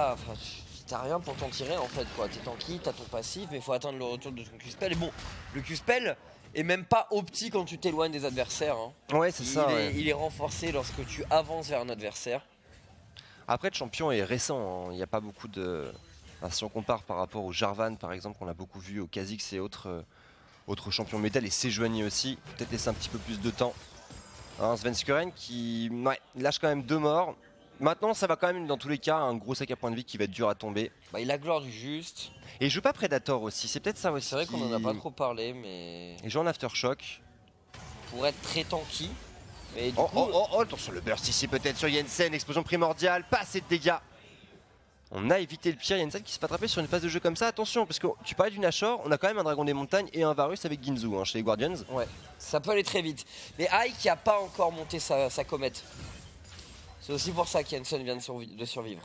t'as rien pour t'en tirer en fait quoi. T'es tanky, t'as ton passif mais il faut attendre le retour de ton Q-spell et bon, le Q-spell est même pas opti quand tu t'éloignes des adversaires. Hein.
Ouais, c'est ça.
Il est renforcé lorsque tu avances vers un adversaire.
Après, le champion est récent, hein. Il n'y a pas beaucoup de... Enfin, si on compare par rapport au Jarvan par exemple, qu'on a beaucoup vu, au Kha'Zix et autres champions métal et Sejuani aussi, peut-être laisser un petit peu plus de temps. Hein, Svenskeren qui lâche quand même 2 morts. Maintenant, ça va quand même dans tous les cas un gros sac à point de vie qui va être dur à tomber.
Bah, il a gloire du juste.
Et il joue pas Predator aussi, c'est peut-être ça aussi.
C'est vrai qu'on en a pas trop parlé, mais.
Il joue en Aftershock.
Pour être très tanky. Mais du
coup...
oh,
attention, le burst ici peut-être sur Jensen, explosion primordiale, pas assez de dégâts. On a évité le pire, Jensen qui se fait attraper sur une phase de jeu comme ça. Attention, parce que tu parlais du Nashor, on a quand même un dragon des montagnes et un Varus avec Ginzu hein, chez les Guardians.
Ouais, ça peut aller très vite. Mais Ike qui a pas encore monté sa comète. C'est aussi pour ça qu'Jensen vient de survivre.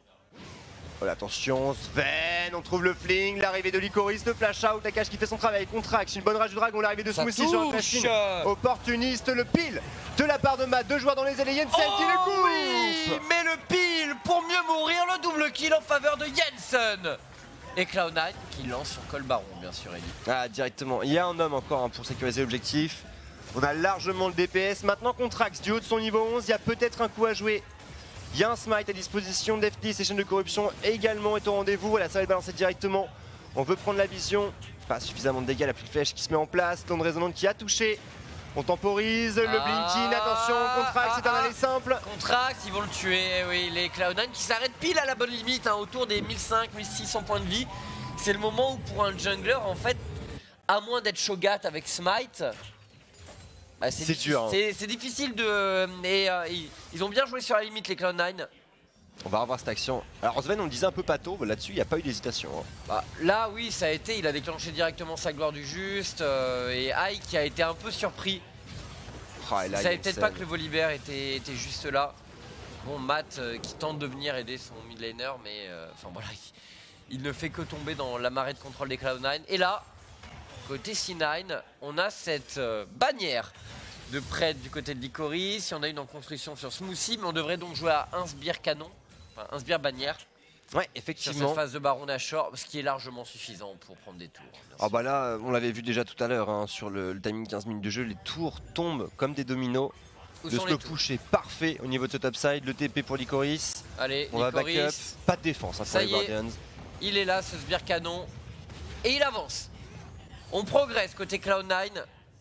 Voilà, attention, Sven, on trouve le fling, l'arrivée de Lycoris, de flash out, Akash qui fait son travail, Contrax, une bonne rage du dragon, l'arrivée de Smoothie sur un flashing opportuniste, le pile de la part de Matt, 2 joueurs dans les ailes, Jensen qui le coupe.
Oui, mais le pile pour mieux mourir, le double kill en faveur de Jensen. Et Cloud9 qui lance son col baron, bien sûr, Ellie.
Ah, directement, il y a un homme encore hein, pour sécuriser l'objectif. On a largement le DPS, maintenant Contrax du haut de son niveau 11, il y a peut-être un coup à jouer. Il y a un smite à disposition, Deftly, ses chaînes de corruption également est au rendez-vous. Voilà, ça va être balancé directement. On veut prendre la vision. Pas suffisamment de dégâts, la petite flèche qui se met en place. L'onde résonante qui a touché. On temporise, le blinking, attention, Contrax, c'est un aller simple.
Contrax, ils vont le tuer, oui, les Cloud9 qui s'arrêtent pile à la bonne limite, hein, autour des 1500-1600 points de vie. C'est le moment où pour un jungler, en fait, à moins d'être Shogat avec Smite, bah, c'est dur. Hein. C'est difficile de... ils ont bien joué sur la limite les Cloud9.
On va revoir cette action. Alors Sven on le disait un peu pato, là-dessus il n'y a pas eu d'hésitation. Hein.
Bah, là oui ça a été, il a déclenché directement sa gloire du juste et Ike qui a été un peu surpris. Oh, ça savait peut-être pas que le Volibear était juste là. Bon Matt qui tente de venir aider son mid laner mais enfin voilà, il ne fait que tomber dans la marée de contrôle des Cloud9. Et là, côté C9, on a cette bannière de prêtre du côté de Lycoris. Il y en a une en construction sur Smoothie, mais on devrait donc jouer à un sbire canon, enfin un sbire bannière.
Ouais, effectivement.
Sur cette phase de Baron Nashor, ce qui est largement suffisant pour prendre des tours.
Ah bah là, on l'avait vu déjà tout à l'heure hein, sur le timing 15 minutes de jeu, les tours tombent comme des dominos. Le slow push est parfait au niveau de ce topside, le TP pour Lycoris.
Allez,
on va backup, pas de défense hein, pour les Guardians.
Il est là, ce sbire canon, et il avance. On progresse côté Cloud9.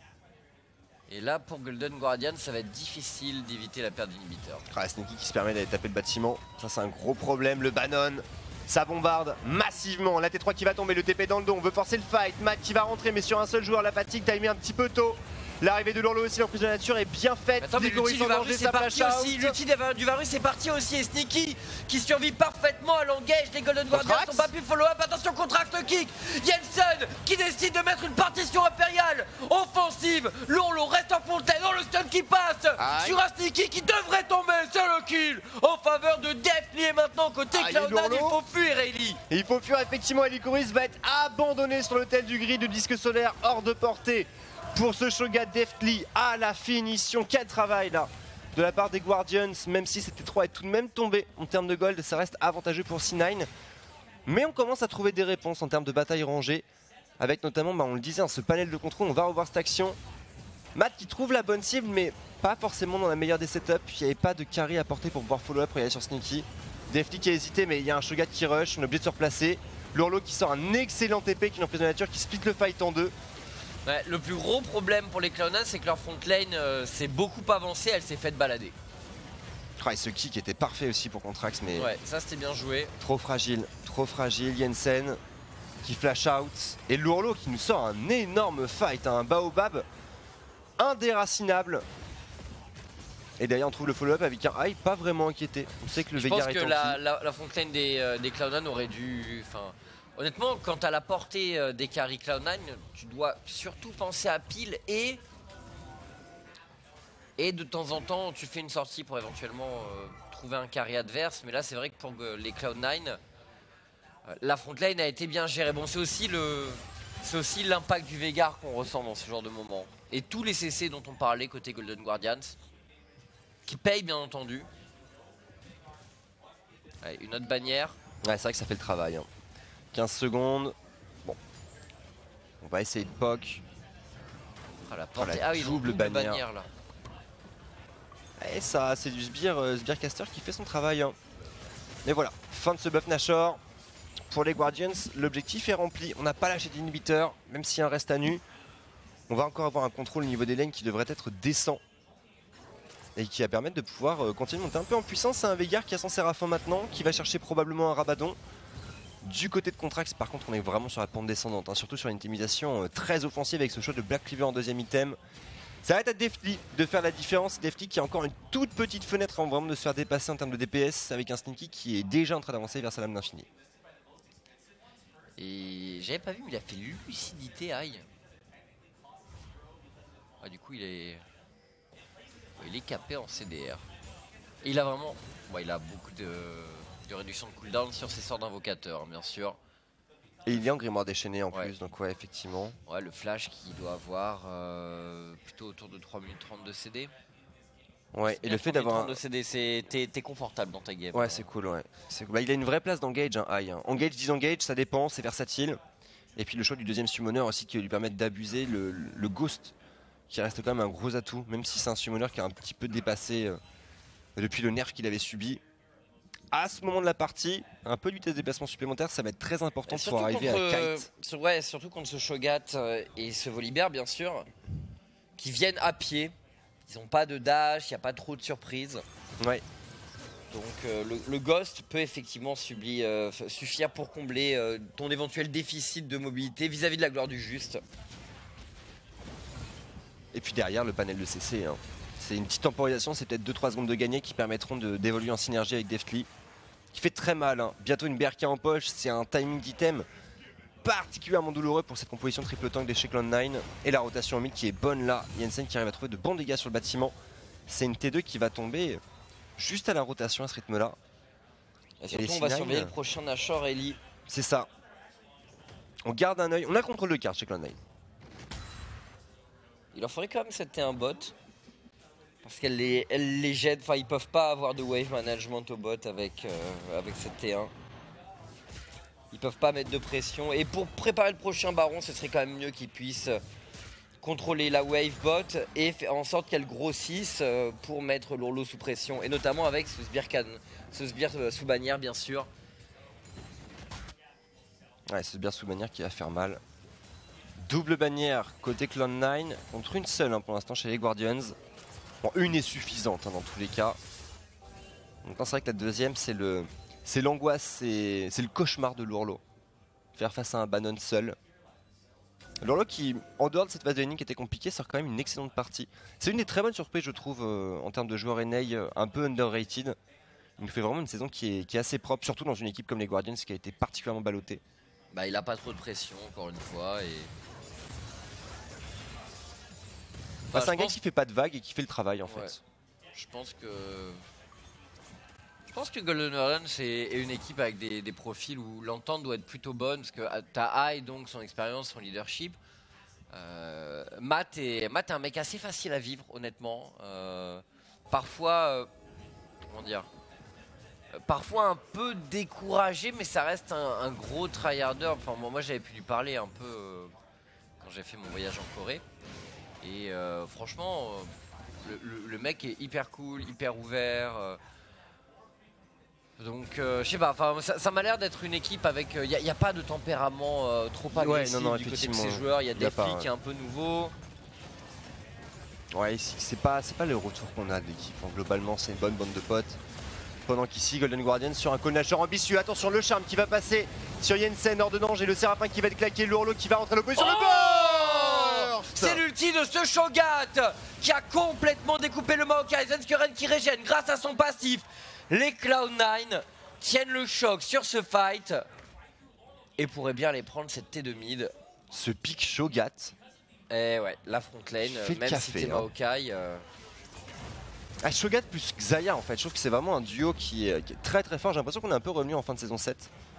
Et là, pour Golden Guardian, ça va être difficile d'éviter la perte d'inhibiteur.
Ah, Sneaky qui se permet d'aller taper le bâtiment. Ça, c'est un gros problème. Le Bannon, ça bombarde massivement. La T3 qui va tomber, le TP dans le dos. On veut forcer le fight. Matt qui va rentrer, mais sur un seul joueur. La fatigue, timé un petit peu tôt. L'arrivée de Lurlo aussi, l'emprise de la nature est bien faite.
Attends, mais l'ulti du Varus c'est parti aussi. L'ulti du Varus c'est parti aussi. Et Sneaky qui survit parfaitement à l'engage. Les Golden Guardians n'ont pas pu follow up. Attention, Contract le kick. Jensen qui décide de mettre une partition impériale offensive. Lurlo reste en fontaine. Oh, le stun qui passe sur un Sneaky qui devrait tomber. C'est le kill en faveur de Deftly. Et maintenant, côté Cloud9, il faut fuir, Ellie.
Il faut fuir, effectivement. Lycoris va être abandonné sur l'hôtel du gris de disque solaire hors de portée. Pour ce Shogat Deftly à la finition, quel travail là de la part des Guardians, même si c'était 3 est tout de même tombé en termes de gold, ça reste avantageux pour C9. Mais on commence à trouver des réponses en termes de bataille rangée, avec notamment, on le disait, ce panel de contrôle. On va revoir cette action. Matt qui trouve la bonne cible, mais pas forcément dans la meilleure des setups. Il n'y avait pas de carry à porter pour pouvoir follow up pour y aller sur Sneaky. Deftly qui a hésité, mais il y a un Shogat qui rush, on est obligé de se replacer. Lurlo qui sort un excellent TP, qui est une emprise de nature, qui split le fight en deux.
Ouais, le plus gros problème pour les Cloud9, c'est que leur front lane s'est beaucoup avancée, elle s'est faite balader.
Ah, et ce kick était parfait aussi pour Contrax, mais
ouais, ça c'était bien joué.
Trop fragile. Jensen qui flash out et Lurlo qui nous sort un énorme fight, un baobab indéracinable. Et derrière on trouve le follow-up avec un high pas vraiment inquiété. On sait que le Veigar est
tanky. Je pense que la front lane des Cloud9 aurait dû... Honnêtement, quand tu as la portée des carry Cloud9, tu dois surtout penser à pile et Et de temps en temps, tu fais une sortie pour éventuellement trouver un carry adverse. Mais là, c'est vrai que pour les Cloud9, la front lane a été bien gérée. Bon, c'est aussi l'impact du Veigar qu'on ressent dans ce genre de moment. Et tous les CC dont on parlait côté Golden Guardians, qui payent bien entendu. Allez, une autre bannière.
Ouais, c'est vrai que ça fait le travail. Hein. 15 secondes. Bon. On va essayer de poke.
Ah, la portée.
La
Ah oui,
double bannière
là.
Et ça, c'est du Sbircaster qui fait son travail. Hein. Mais voilà, fin de ce buff Nashor. Pour les Guardians, l'objectif est rempli. On n'a pas lâché d'inhibiteur, même s'il y a un reste à nu. On va encore avoir un contrôle au niveau des lanes qui devrait être décent. Et qui va permettre de pouvoir continuer de monter un peu en puissance. C'est un Veigar qui a son Séraphin maintenant, qui va chercher probablement un Rabadon. Du côté de Contrax, par contre, on est vraiment sur la pente descendante, hein, surtout sur une intimidation très offensive avec ce choix de Black Cleaver en deuxième item. Ça va être à Deftly de faire la différence. Deftly qui a encore une toute petite fenêtre avant vraiment de se faire dépasser en termes de DPS avec un Sneaky qui est déjà en train d'avancer vers sa lame d'infini.
Et j'avais pas vu, mais il a fait lucidité, aïe. Ah, du coup, il est capé en CDR. Et il a vraiment. Bon, il a beaucoup de réduction de cooldown sur ses sorts d'invocateur, bien sûr.
Et il est en grimoire déchaîné en plus, donc ouais, effectivement.
Ouais, le flash qu'il doit avoir plutôt autour de 3 minutes 30 de CD.
Ouais, et le fait d'avoir.
De CD, t'es confortable dans ta game.
Ouais, c'est cool, ouais. Bah, il a une vraie place d'engage, hein, Aïe. Hein. Engage, disengage, ça dépend, c'est versatile. Et puis le choix du deuxième summoner aussi qui va lui permettre d'abuser le ghost, qui reste quand même un gros atout, même si c'est un summoner qui a un petit peu dépassé depuis le nerf qu'il avait subi. À ce moment de la partie, un peu du test de déplacement supplémentaire, ça va être très important pour arriver à Kite.
Ouais, surtout contre ce Shogat et ce Volibear, bien sûr, qui viennent à pied. Ils n'ont pas de dash, il n'y a pas trop de surprises.
Ouais.
Donc le Ghost peut effectivement suffire pour combler ton éventuel déficit de mobilité vis-à-vis de la gloire du juste.
Et puis derrière, le panel de CC. Hein. C'est une petite temporisation, c'est peut-être 2-3 secondes de gagner qui permettront d'évoluer en synergie avec Deftly. Qui fait très mal. Hein. Bientôt une BRK en poche, c'est un timing d'item particulièrement douloureux pour cette composition triple tank des chez Cloud9. Et la rotation en mid qui est bonne là. Jensen qui arrive à trouver de bons dégâts sur le bâtiment. C'est une T2 qui va tomber juste à la rotation à ce rythme là.
Et surtout on va surveiller le prochain Nashor Ellie.
C'est ça. On garde un œil. On a le contrôle de carte chez Cloud9.
Il leur faudrait quand même cette T1 bot. Parce qu'elle les jette, enfin ils peuvent pas avoir de wave management au bot avec cette T1. Ils peuvent pas mettre de pression. Et pour préparer le prochain baron, ce serait quand même mieux qu'ils puissent contrôler la wave bot et faire en sorte qu'elle grossisse pour mettre l'Urlo sous pression. Et notamment avec ce sbire sous bannière bien sûr.
Ouais, ce sbire sous bannière qui va faire mal. Double bannière côté Cloud9 contre une seule hein, pour l'instant chez les Guardians. Bon, une est suffisante hein, dans tous les cas. Donc c'est vrai que la deuxième c'est l'angoisse, c'est le cauchemar de l'Urlo. Faire face à un Bannon seul. L'Urlo qui, en dehors de cette phase de laning qui était compliquée, sort quand même une excellente partie. C'est une des très bonnes surprises je trouve en termes de joueurs NA un peu underrated. Il nous fait vraiment une saison qui est assez propre, surtout dans une équipe comme les Guardians qui a été particulièrement ballottée.
Bah il a pas trop de pression encore une fois et...
Bah, c'est un gars qui fait pas de vagues et qui fait le travail en fait.
Je pense que Golden Guardians c'est une équipe avec des profils où l'entente doit être plutôt bonne parce que t'as Ai donc son expérience, son leadership. Matt est un mec assez facile à vivre honnêtement. Parfois, comment dire, parfois un peu découragé mais ça reste un gros tryharder. Enfin moi j'avais pu lui parler un peu quand j'ai fait mon voyage en Corée. Et franchement, le mec est hyper cool, hyper ouvert. Donc je sais pas, ça m'a l'air d'être une équipe avec... Il n'y a pas de tempérament trop agressif du côté de ces joueurs. Il y a Deftly qui est un peu nouveau.
Ouais, c'est pas le retour qu'on a de l'équipe. Globalement, c'est une bonne bande de potes. Pendant qu'ici, Golden Guardian sur un call Nashor ambitieux. Attention, le charme qui va passer sur Jensen hors de danger. Le Séraphin qui va être claqué. L'Urlo qui va rentrer à l'opposition.
C'est l'ulti de ce Shogat qui a complètement découpé le Maokai. Zenskuren qui régène grâce à son passif. Les Cloud9 tiennent le choc sur ce fight et pourraient bien les prendre cette T2 mid.
Ce pic Shogat.
Eh ouais, la front lane, même si t'es Maokai.
Shogat plus Xayah en fait, je trouve que c'est vraiment un duo qui est très très fort. J'ai l'impression qu'on est un peu revenu en fin de saison 7.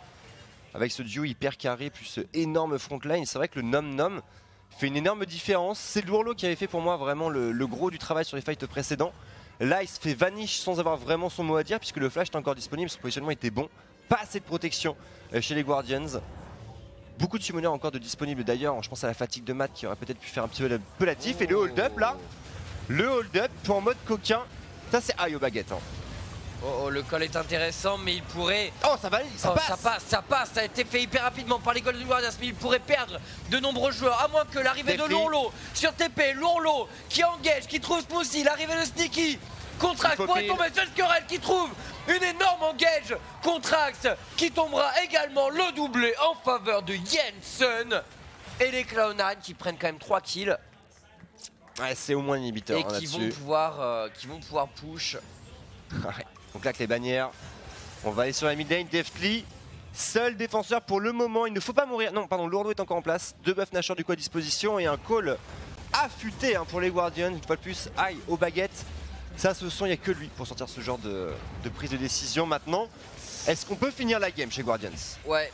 Avec ce duo hyper carré plus ce énorme frontline. C'est vrai que le Nom Nom fait une énorme différence. C'est Lourlo qui avait fait pour moi vraiment le gros du travail sur les fights précédents. Là il se fait vanish sans avoir vraiment son mot à dire puisque le flash est encore disponible, son positionnement était bon. Pas assez de protection chez les Guardians. Beaucoup de summoners encore de disponibles d'ailleurs. Je pense à la fatigue de Matt qui aurait peut-être pu faire un petit peu la diff. Et le hold up là. Le hold-up en mode coquin, ça c'est aïe aux baguettes. Hein.
Oh, le call est intéressant, mais il pourrait.
Oh, ça passe.
Ça passe. Ça a été fait hyper rapidement par les Golden Guardians, mais il pourrait perdre de nombreux joueurs, à moins que l'arrivée de Lourlo sur TP. Lourlo qui engage, qui trouve Smoothie, l'arrivée de Sneaky. Contrax pourrait tomber sur Skurrel qui trouve une énorme engage. Contrax qui tombera également le doublé en faveur de Jensen. Et les Cloud9 qui prennent quand même 3 kills.
Ouais, c'est au moins l'inhibiteur.
Et qui vont pouvoir push.
Ouais. Donc là, avec les bannières, on va aller sur la mid lane. Deftly, seul défenseur pour le moment. Il ne faut pas mourir. Non, pardon, Lourlo est encore en place. 2 buffs Nashor du coup à disposition et un call affûté hein, pour les Guardians. Une fois de plus, aïe aux baguettes. Ça, il n'y a que lui pour sortir ce genre de prise de décision maintenant. Est-ce qu'on peut finir la game chez Guardians?
Ouais,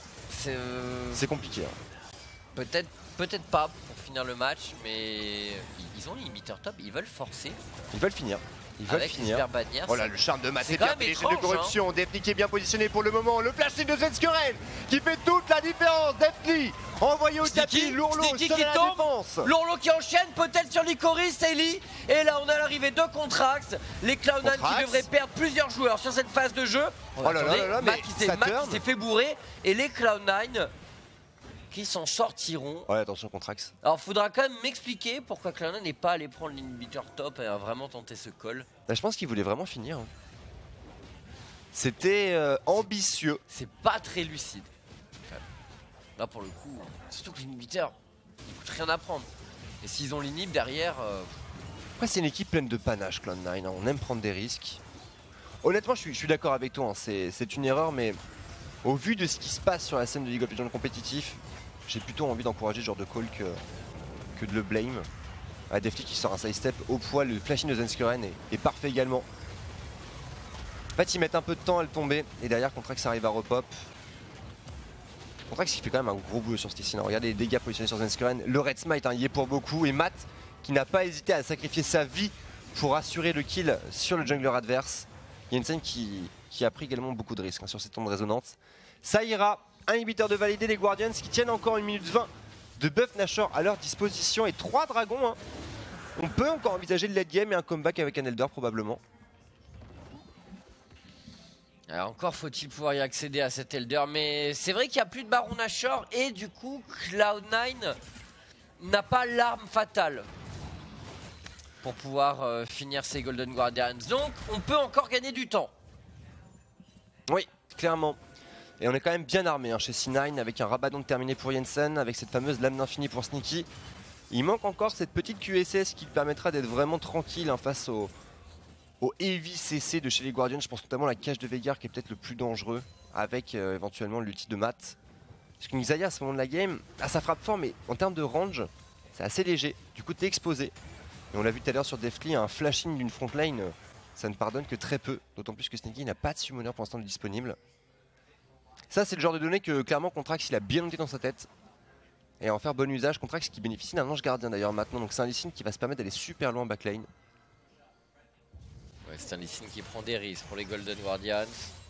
c'est compliqué. Hein.
Peut-être pas pour finir le match, mais ils ont l'inhibiteur top, ils veulent forcer.
Ils veulent finir. Ils veulent finir.
Oh
là, le charme de Matt,
c'est bien
de corruption. Hein. Deftly qui est bien positionné pour le moment. Le flash de Skurrel qui fait toute la différence. Deftly envoyé au tapis. Lourlo
qui
seul à la défense.
Lourlo qui enchaîne peut-être sur Licorice, Ellie. Et là, on a l'arrivée de Contrax. Les Cloud9 qui devraient perdre plusieurs joueurs sur cette phase de jeu.
Oh là là,
Matt qui s'est fait bourrer. Et les Cloud9 qui s'en sortiront.
Ouais, attention Contrax.
Alors faudra quand même m'expliquer pourquoi Cloud9 n'est pas allé prendre l'inhibiteur top et a vraiment tenté ce call.
Là, je pense qu'il voulait vraiment finir. Hein. C'était ambitieux.
C'est pas très lucide. Là pour le coup, surtout que l'inhibiteur, il coûte rien à prendre. Et s'ils ont l'inhib derrière...
Après c'est une équipe pleine de panache Cloud9, hein. On aime prendre des risques. Honnêtement je suis d'accord avec toi, hein. C'est une erreur mais au vu de ce qui se passe sur la scène de League of Legends compétitif, j'ai plutôt envie d'encourager ce genre de call que de le blame. Ah, Deftly qui sort un sidestep au poil, le flashing de Skurrel est parfait également. En fait ils mettent un peu de temps à le tomber et derrière Contrax arrive à repop. Contrax qui fait quand même un gros boulot sur cette scène. Regardez les dégâts positionnés sur Skurrel. Le red smite hein, il y est pour beaucoup et Matt qui n'a pas hésité à sacrifier sa vie pour assurer le kill sur le jungler adverse. Il y a une scène qui a pris également beaucoup de risques hein, sur cette onde résonante. Ça ira, inhibiteur de valider les Guardians qui tiennent encore 1 minute 20 de buff Nashor à leur disposition et 3 dragons. Hein. On peut encore envisager le late game et un comeback avec un Elder probablement.
Alors encore faut-il pouvoir y accéder à cet Elder, mais c'est vrai qu'il n'y a plus de Baron Nashor et du coup Cloud9 n'a pas l'arme fatale pour pouvoir finir ses Golden Guardians. Donc on peut encore gagner du temps.
Oui, clairement. Et on est quand même bien armé hein, chez C9 avec un Rabadon terminé pour Jensen, avec cette fameuse lame d'infini pour Sneaky. Il manque encore cette petite QSS qui permettra d'être vraiment tranquille hein, face au heavy CC de chez les Guardians. Je pense notamment à la cage de Veigar qui est peut-être le plus dangereux avec éventuellement l'ulti de Matt. Parce que Xayah à ce moment de la game, ça frappe fort mais en termes de range, c'est assez léger. Du coup t'es exposé. Et on l'a vu tout à l'heure sur Deftly, un flashing d'une frontline, ça ne pardonne que très peu. D'autant plus que Sneaky n'a pas de summoner pour l'instant disponible. Ça c'est le genre de données que clairement Contrax il a bien noté dans sa tête. Et à en faire bon usage, Contrax qui bénéficie d'un ange gardien d'ailleurs maintenant. Donc c'est un Lee Sin qui va se permettre d'aller super loin en backline.
Ouais, c'est un Lee Sin qui prend des risques pour les Golden Guardians.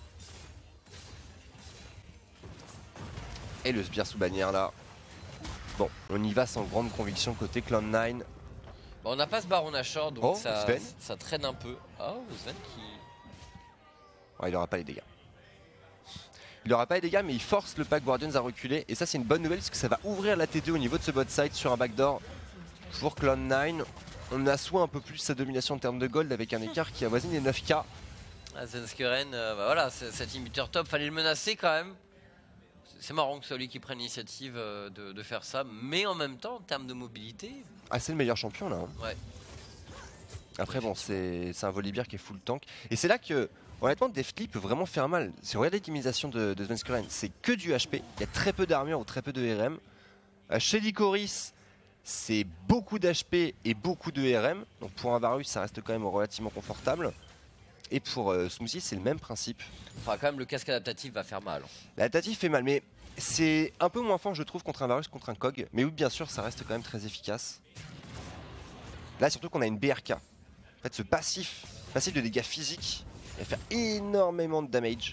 Et le sbire sous bannière là. Bon, on y va sans grande conviction côté Cloud9.
Bon, on n'a pas ce Baron Nashor donc ça traîne un peu. Oh, Sven qui...
Ouais, il n'aura pas les dégâts. Il n'aura pas les dégâts mais il force le pack Guardians à reculer. Et ça c'est une bonne nouvelle parce que ça va ouvrir la T2 au niveau de ce bot side sur un backdoor pour Cloud9. On assoit un peu plus sa domination en termes de gold avec un écart qui avoisine les 9k.
Skurrel, bah voilà, cet inhibiteur top, fallait le menacer quand même. C'est marrant que ce soit lui qui prenne l'initiative de faire ça, mais en même temps, en termes de mobilité...
Ah, c'est le meilleur champion là. Hein.
Ouais.
Après bon, c'est un Volibear qui est full tank. Et c'est là que, honnêtement, Deftly peut vraiment faire mal. Si on regarde l'optimisation de Skurrel, c'est que du HP. Il y a très peu d'armure ou très peu de RM. Chez Licorice, c'est beaucoup d'HP et beaucoup de RM. Donc pour un Varus, ça reste quand même relativement confortable. Et pour Smoothie, c'est le même principe.
Enfin, quand même, le casque adaptatif va faire mal.
L'adaptatif fait mal, mais c'est un peu moins fort, je trouve, contre un Varus, contre un Kog. Mais oui, bien sûr, ça reste quand même très efficace. Là, surtout qu'on a une BRK. En fait, ce passif de dégâts physiques, il va faire énormément de damage.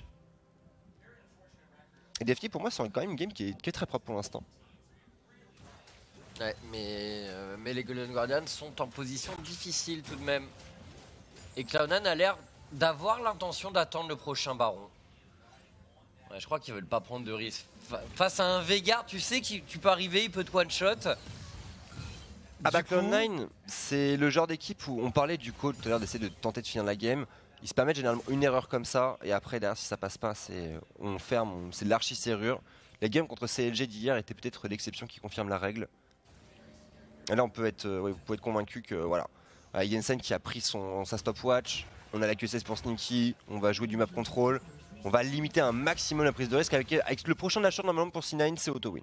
Et DFT, pour moi, c'est quand même une game qui est très propre pour l'instant.
Ouais, mais les Golden Guardians sont en position difficile tout de même. Et Cloud9 a l'air d'avoir l'intention d'attendre le prochain baron. Ouais, je crois qu'ils veulent pas prendre de risques. Face à un Veigar, tu sais que tu peux arriver, il peut te one-shot.
Ah bah Cloud9, c'est le genre d'équipe où on parlait du call tout à l'heure d'essayer de tenter de finir la game. Ils se permettent généralement une erreur comme ça, et après derrière si ça passe pas, on ferme, c'est de l'archi-serrure. La game contre CLG d'hier était peut-être l'exception qui confirme la règle. Et là on peut être, vous pouvez être convaincu que voilà. Jensen qui a pris sa stopwatch, on a la Q16 pour Sneaky, on va jouer du map control, on va limiter un maximum la prise de risque avec le prochain Nashor normalement pour C9 c'est auto-win.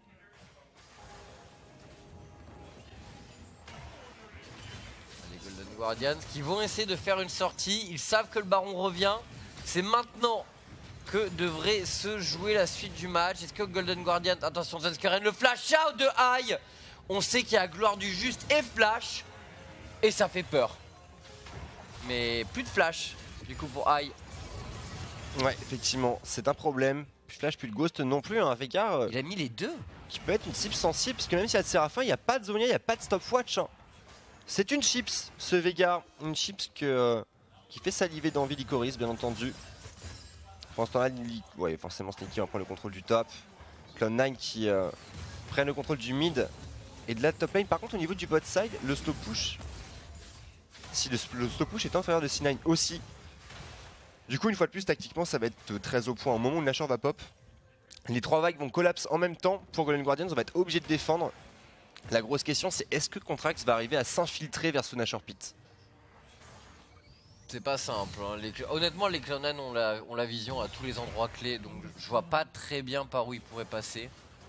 Les Golden Guardians qui vont essayer de faire une sortie, ils savent que le baron revient, c'est maintenant que devrait se jouer la suite du match. Est-ce que Golden Guardian, attention Zenzkeren, le flash out de High, on sait qu'il y a gloire du juste et flash. Et ça fait peur. Mais plus de flash, du coup pour High.
Ouais, effectivement, c'est un problème. Plus flash, plus de ghost non plus. Un Veigar
il a mis les deux.
Qui peut être une cible sensible, parce que même s'il y a de Séraphin, il n'y a pas de Zonia, il n'y a pas de stopwatch. Hein. C'est une chips, ce Veigar. Une chips qui fait saliver d'envie Licorice, bien entendu. Pour l'instant là, ouais, forcément Sneaky va prendre le contrôle du top. Cloud9 qui prennent le contrôle du mid et de la top lane. Par contre, au niveau du bot side, le slow push. Si le slow push est inférieur de C9 aussi. Du coup, une fois de plus, tactiquement, ça va être très au point. Au moment où le Nashor va pop, les trois vagues vont collapse en même temps. Pour Golden Guardians, on va être obligé de défendre. La grosse question, c'est est-ce que Contrax va arriver à s'infiltrer vers ce Nashor Pit?
C'est pas simple. Hein. Honnêtement, les Cloud9 ont la vision à tous les endroits clés. Donc je vois pas très bien par où ils pourraient passer.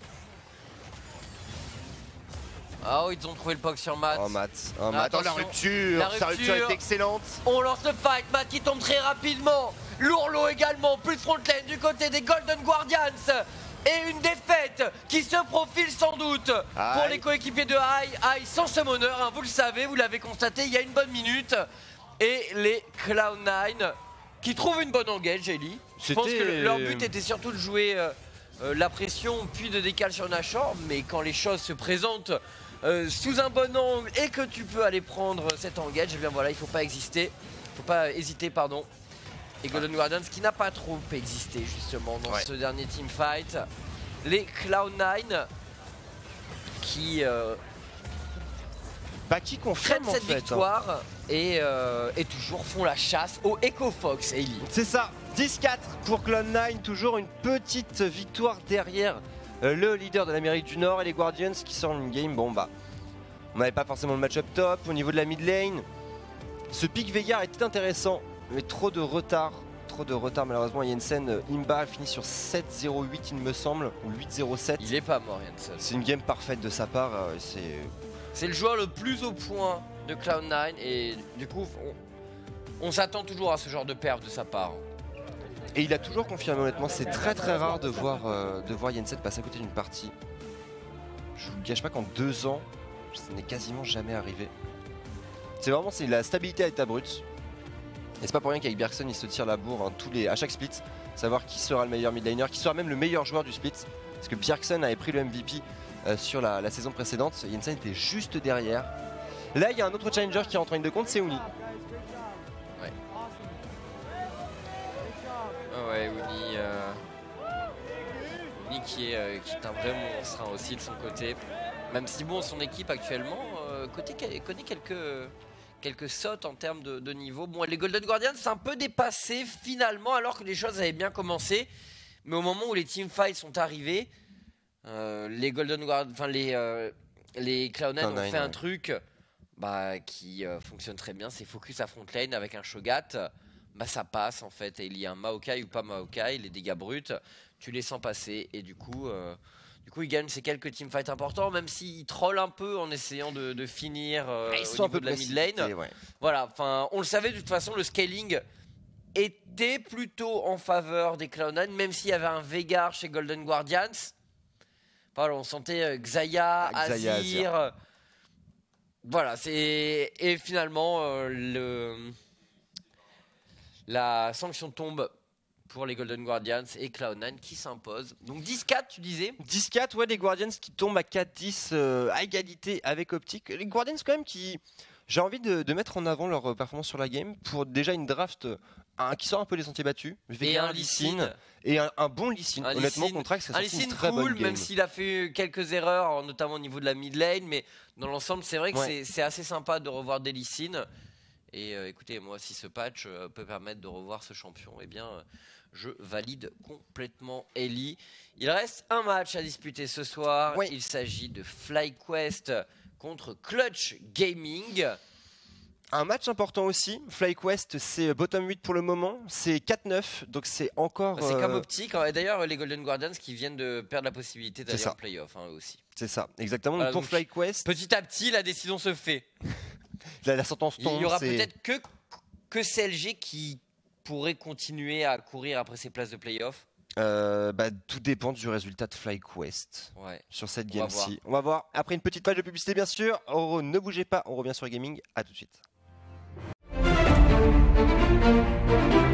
Ah, oh, ils ont trouvé le POC sur Matt.
Oh, Matt. Oh, Matt. Oh, la rupture. Sa rupture est excellente.
On lance le fight. Matt qui tombe très rapidement. Lourlo également. Plus de front lane du côté des Golden Guardians. Et une défaite qui se profile sans doute pour les coéquipiers de High sans summoner. Hein, vous le savez, vous l'avez constaté il y a une bonne minute. Et les Cloud9 qui trouvent une bonne engage, Ellie. Je pense que leur but était surtout de jouer la pression puis de décaler sur Nashor. Mais quand les choses se présentent sous un bon angle et que tu peux aller prendre cet engage, eh bien voilà, il faut pas hésiter, pardon. Et Golden Guardians qui n'a pas trop existé justement dans ce dernier teamfight. Les Cloud9 qui
confirment
cette victoire et toujours font la chasse au Echo Fox, Ellie.
C'est ça, 10-4 pour Cloud9, toujours une petite victoire derrière le leader de l'Amérique du Nord et les Guardians qui sortent une game. Bon bah, on n'avait pas forcément le match-up top au niveau de la mid lane. Ce pick Veigar était intéressant, mais trop de retard malheureusement. Jensen, Imba finit sur 7-0-8 il me semble, ou 8-0-7.
Il est pas mort Jensen.
C'est une game parfaite de sa part,
c'est le joueur le plus au point de Cloud9 et du coup on s'attend toujours à ce genre de perf de sa part.
Et il a toujours confirmé honnêtement, c'est très rare de voir Jensen passer à côté d'une partie. Je vous le cache pas qu'en 2 ans, ça n'est quasiment jamais arrivé. C'est la stabilité à l'état brut. Et c'est pas pour rien qu'avec Bjergsen il se tire la bourre à chaque split, savoir qui sera le meilleur mid laner, qui sera même le meilleur joueur du split. Parce que Bjergsen avait pris le MVP sur la saison précédente, Jensen était juste derrière. Là il y a un autre challenger qui rentre en ligne de compte, c'est Uni.
Ouais, Uni qui est un vrai monstre hein, aussi de son côté. Même si bon, son équipe actuellement connaît quelques sautes en termes de niveau. Bon, les Golden Guardians c'est un peu dépassé finalement alors que les choses avaient bien commencé. Mais au moment où les teamfights sont arrivés, les Golden Guardians, enfin les Cloud9 ont fait un truc qui fonctionne très bien, c'est focus à front lane avec un Shogat. Bah ça passe en fait, et il y a un Maokai ou pas Maokai, les dégâts bruts, tu les sens passer et du coup Du coup, ils gagnent ces quelques teamfights importants, même s'ils trollent un peu en essayant de finir
Ils
au
sont un
niveau
peu
de la mid lane.
ouais.
Voilà, enfin, on le savait de toute façon, le scaling était plutôt en faveur des Cloud9, même s'il y avait un Veigar chez Golden Guardians. Voilà, on sentait Xayah,
Xayah,
Azir. Voilà, et finalement la sanction tombe pour les Golden Guardians et Cloud9 qui s'impose. Donc 10-4, tu disais.
10-4, ouais, les Guardians qui tombent à 4-10 à égalité avec Optic. Les Guardians quand même qui... J'ai envie de mettre en avant leur performance sur la game pour déjà une draft qui sort un peu des sentiers battus.
Et un Lee Sin.
Et un bon Lee Sin. Honnêtement, contre Axe, ça
Lee
sorti une
Sin
très bonne
cool,
game.
même s'il a fait quelques erreurs, notamment au niveau de la mid lane, mais dans l'ensemble, c'est vrai que c'est assez sympa de revoir des Lee Sin. Et écoutez, moi, si ce patch peut permettre de revoir ce champion, eh bien, je valide complètement Ellie. Il reste un match à disputer ce soir. Il s'agit de FlyQuest contre Clutch Gaming.
Un match important aussi. FlyQuest, c'est bottom 8 pour le moment. C'est 4-9, donc c'est encore...
C'est comme Optic. Et d'ailleurs, les Golden Guardians qui viennent de perdre la possibilité d'aller en playoff eux aussi.
C'est ça, exactement.
Voilà,
donc pour FlyQuest...
Petit à petit, la décision se fait.
La sentence tombe.
Il y aura peut-être que CLG qui pourrait continuer à courir après ses places de playoff.
Tout dépend du résultat de FlyQuest sur cette game-ci. On va voir. Après une petite page de publicité, bien sûr. Ne bougez pas, on revient sur le gaming. À tout de suite.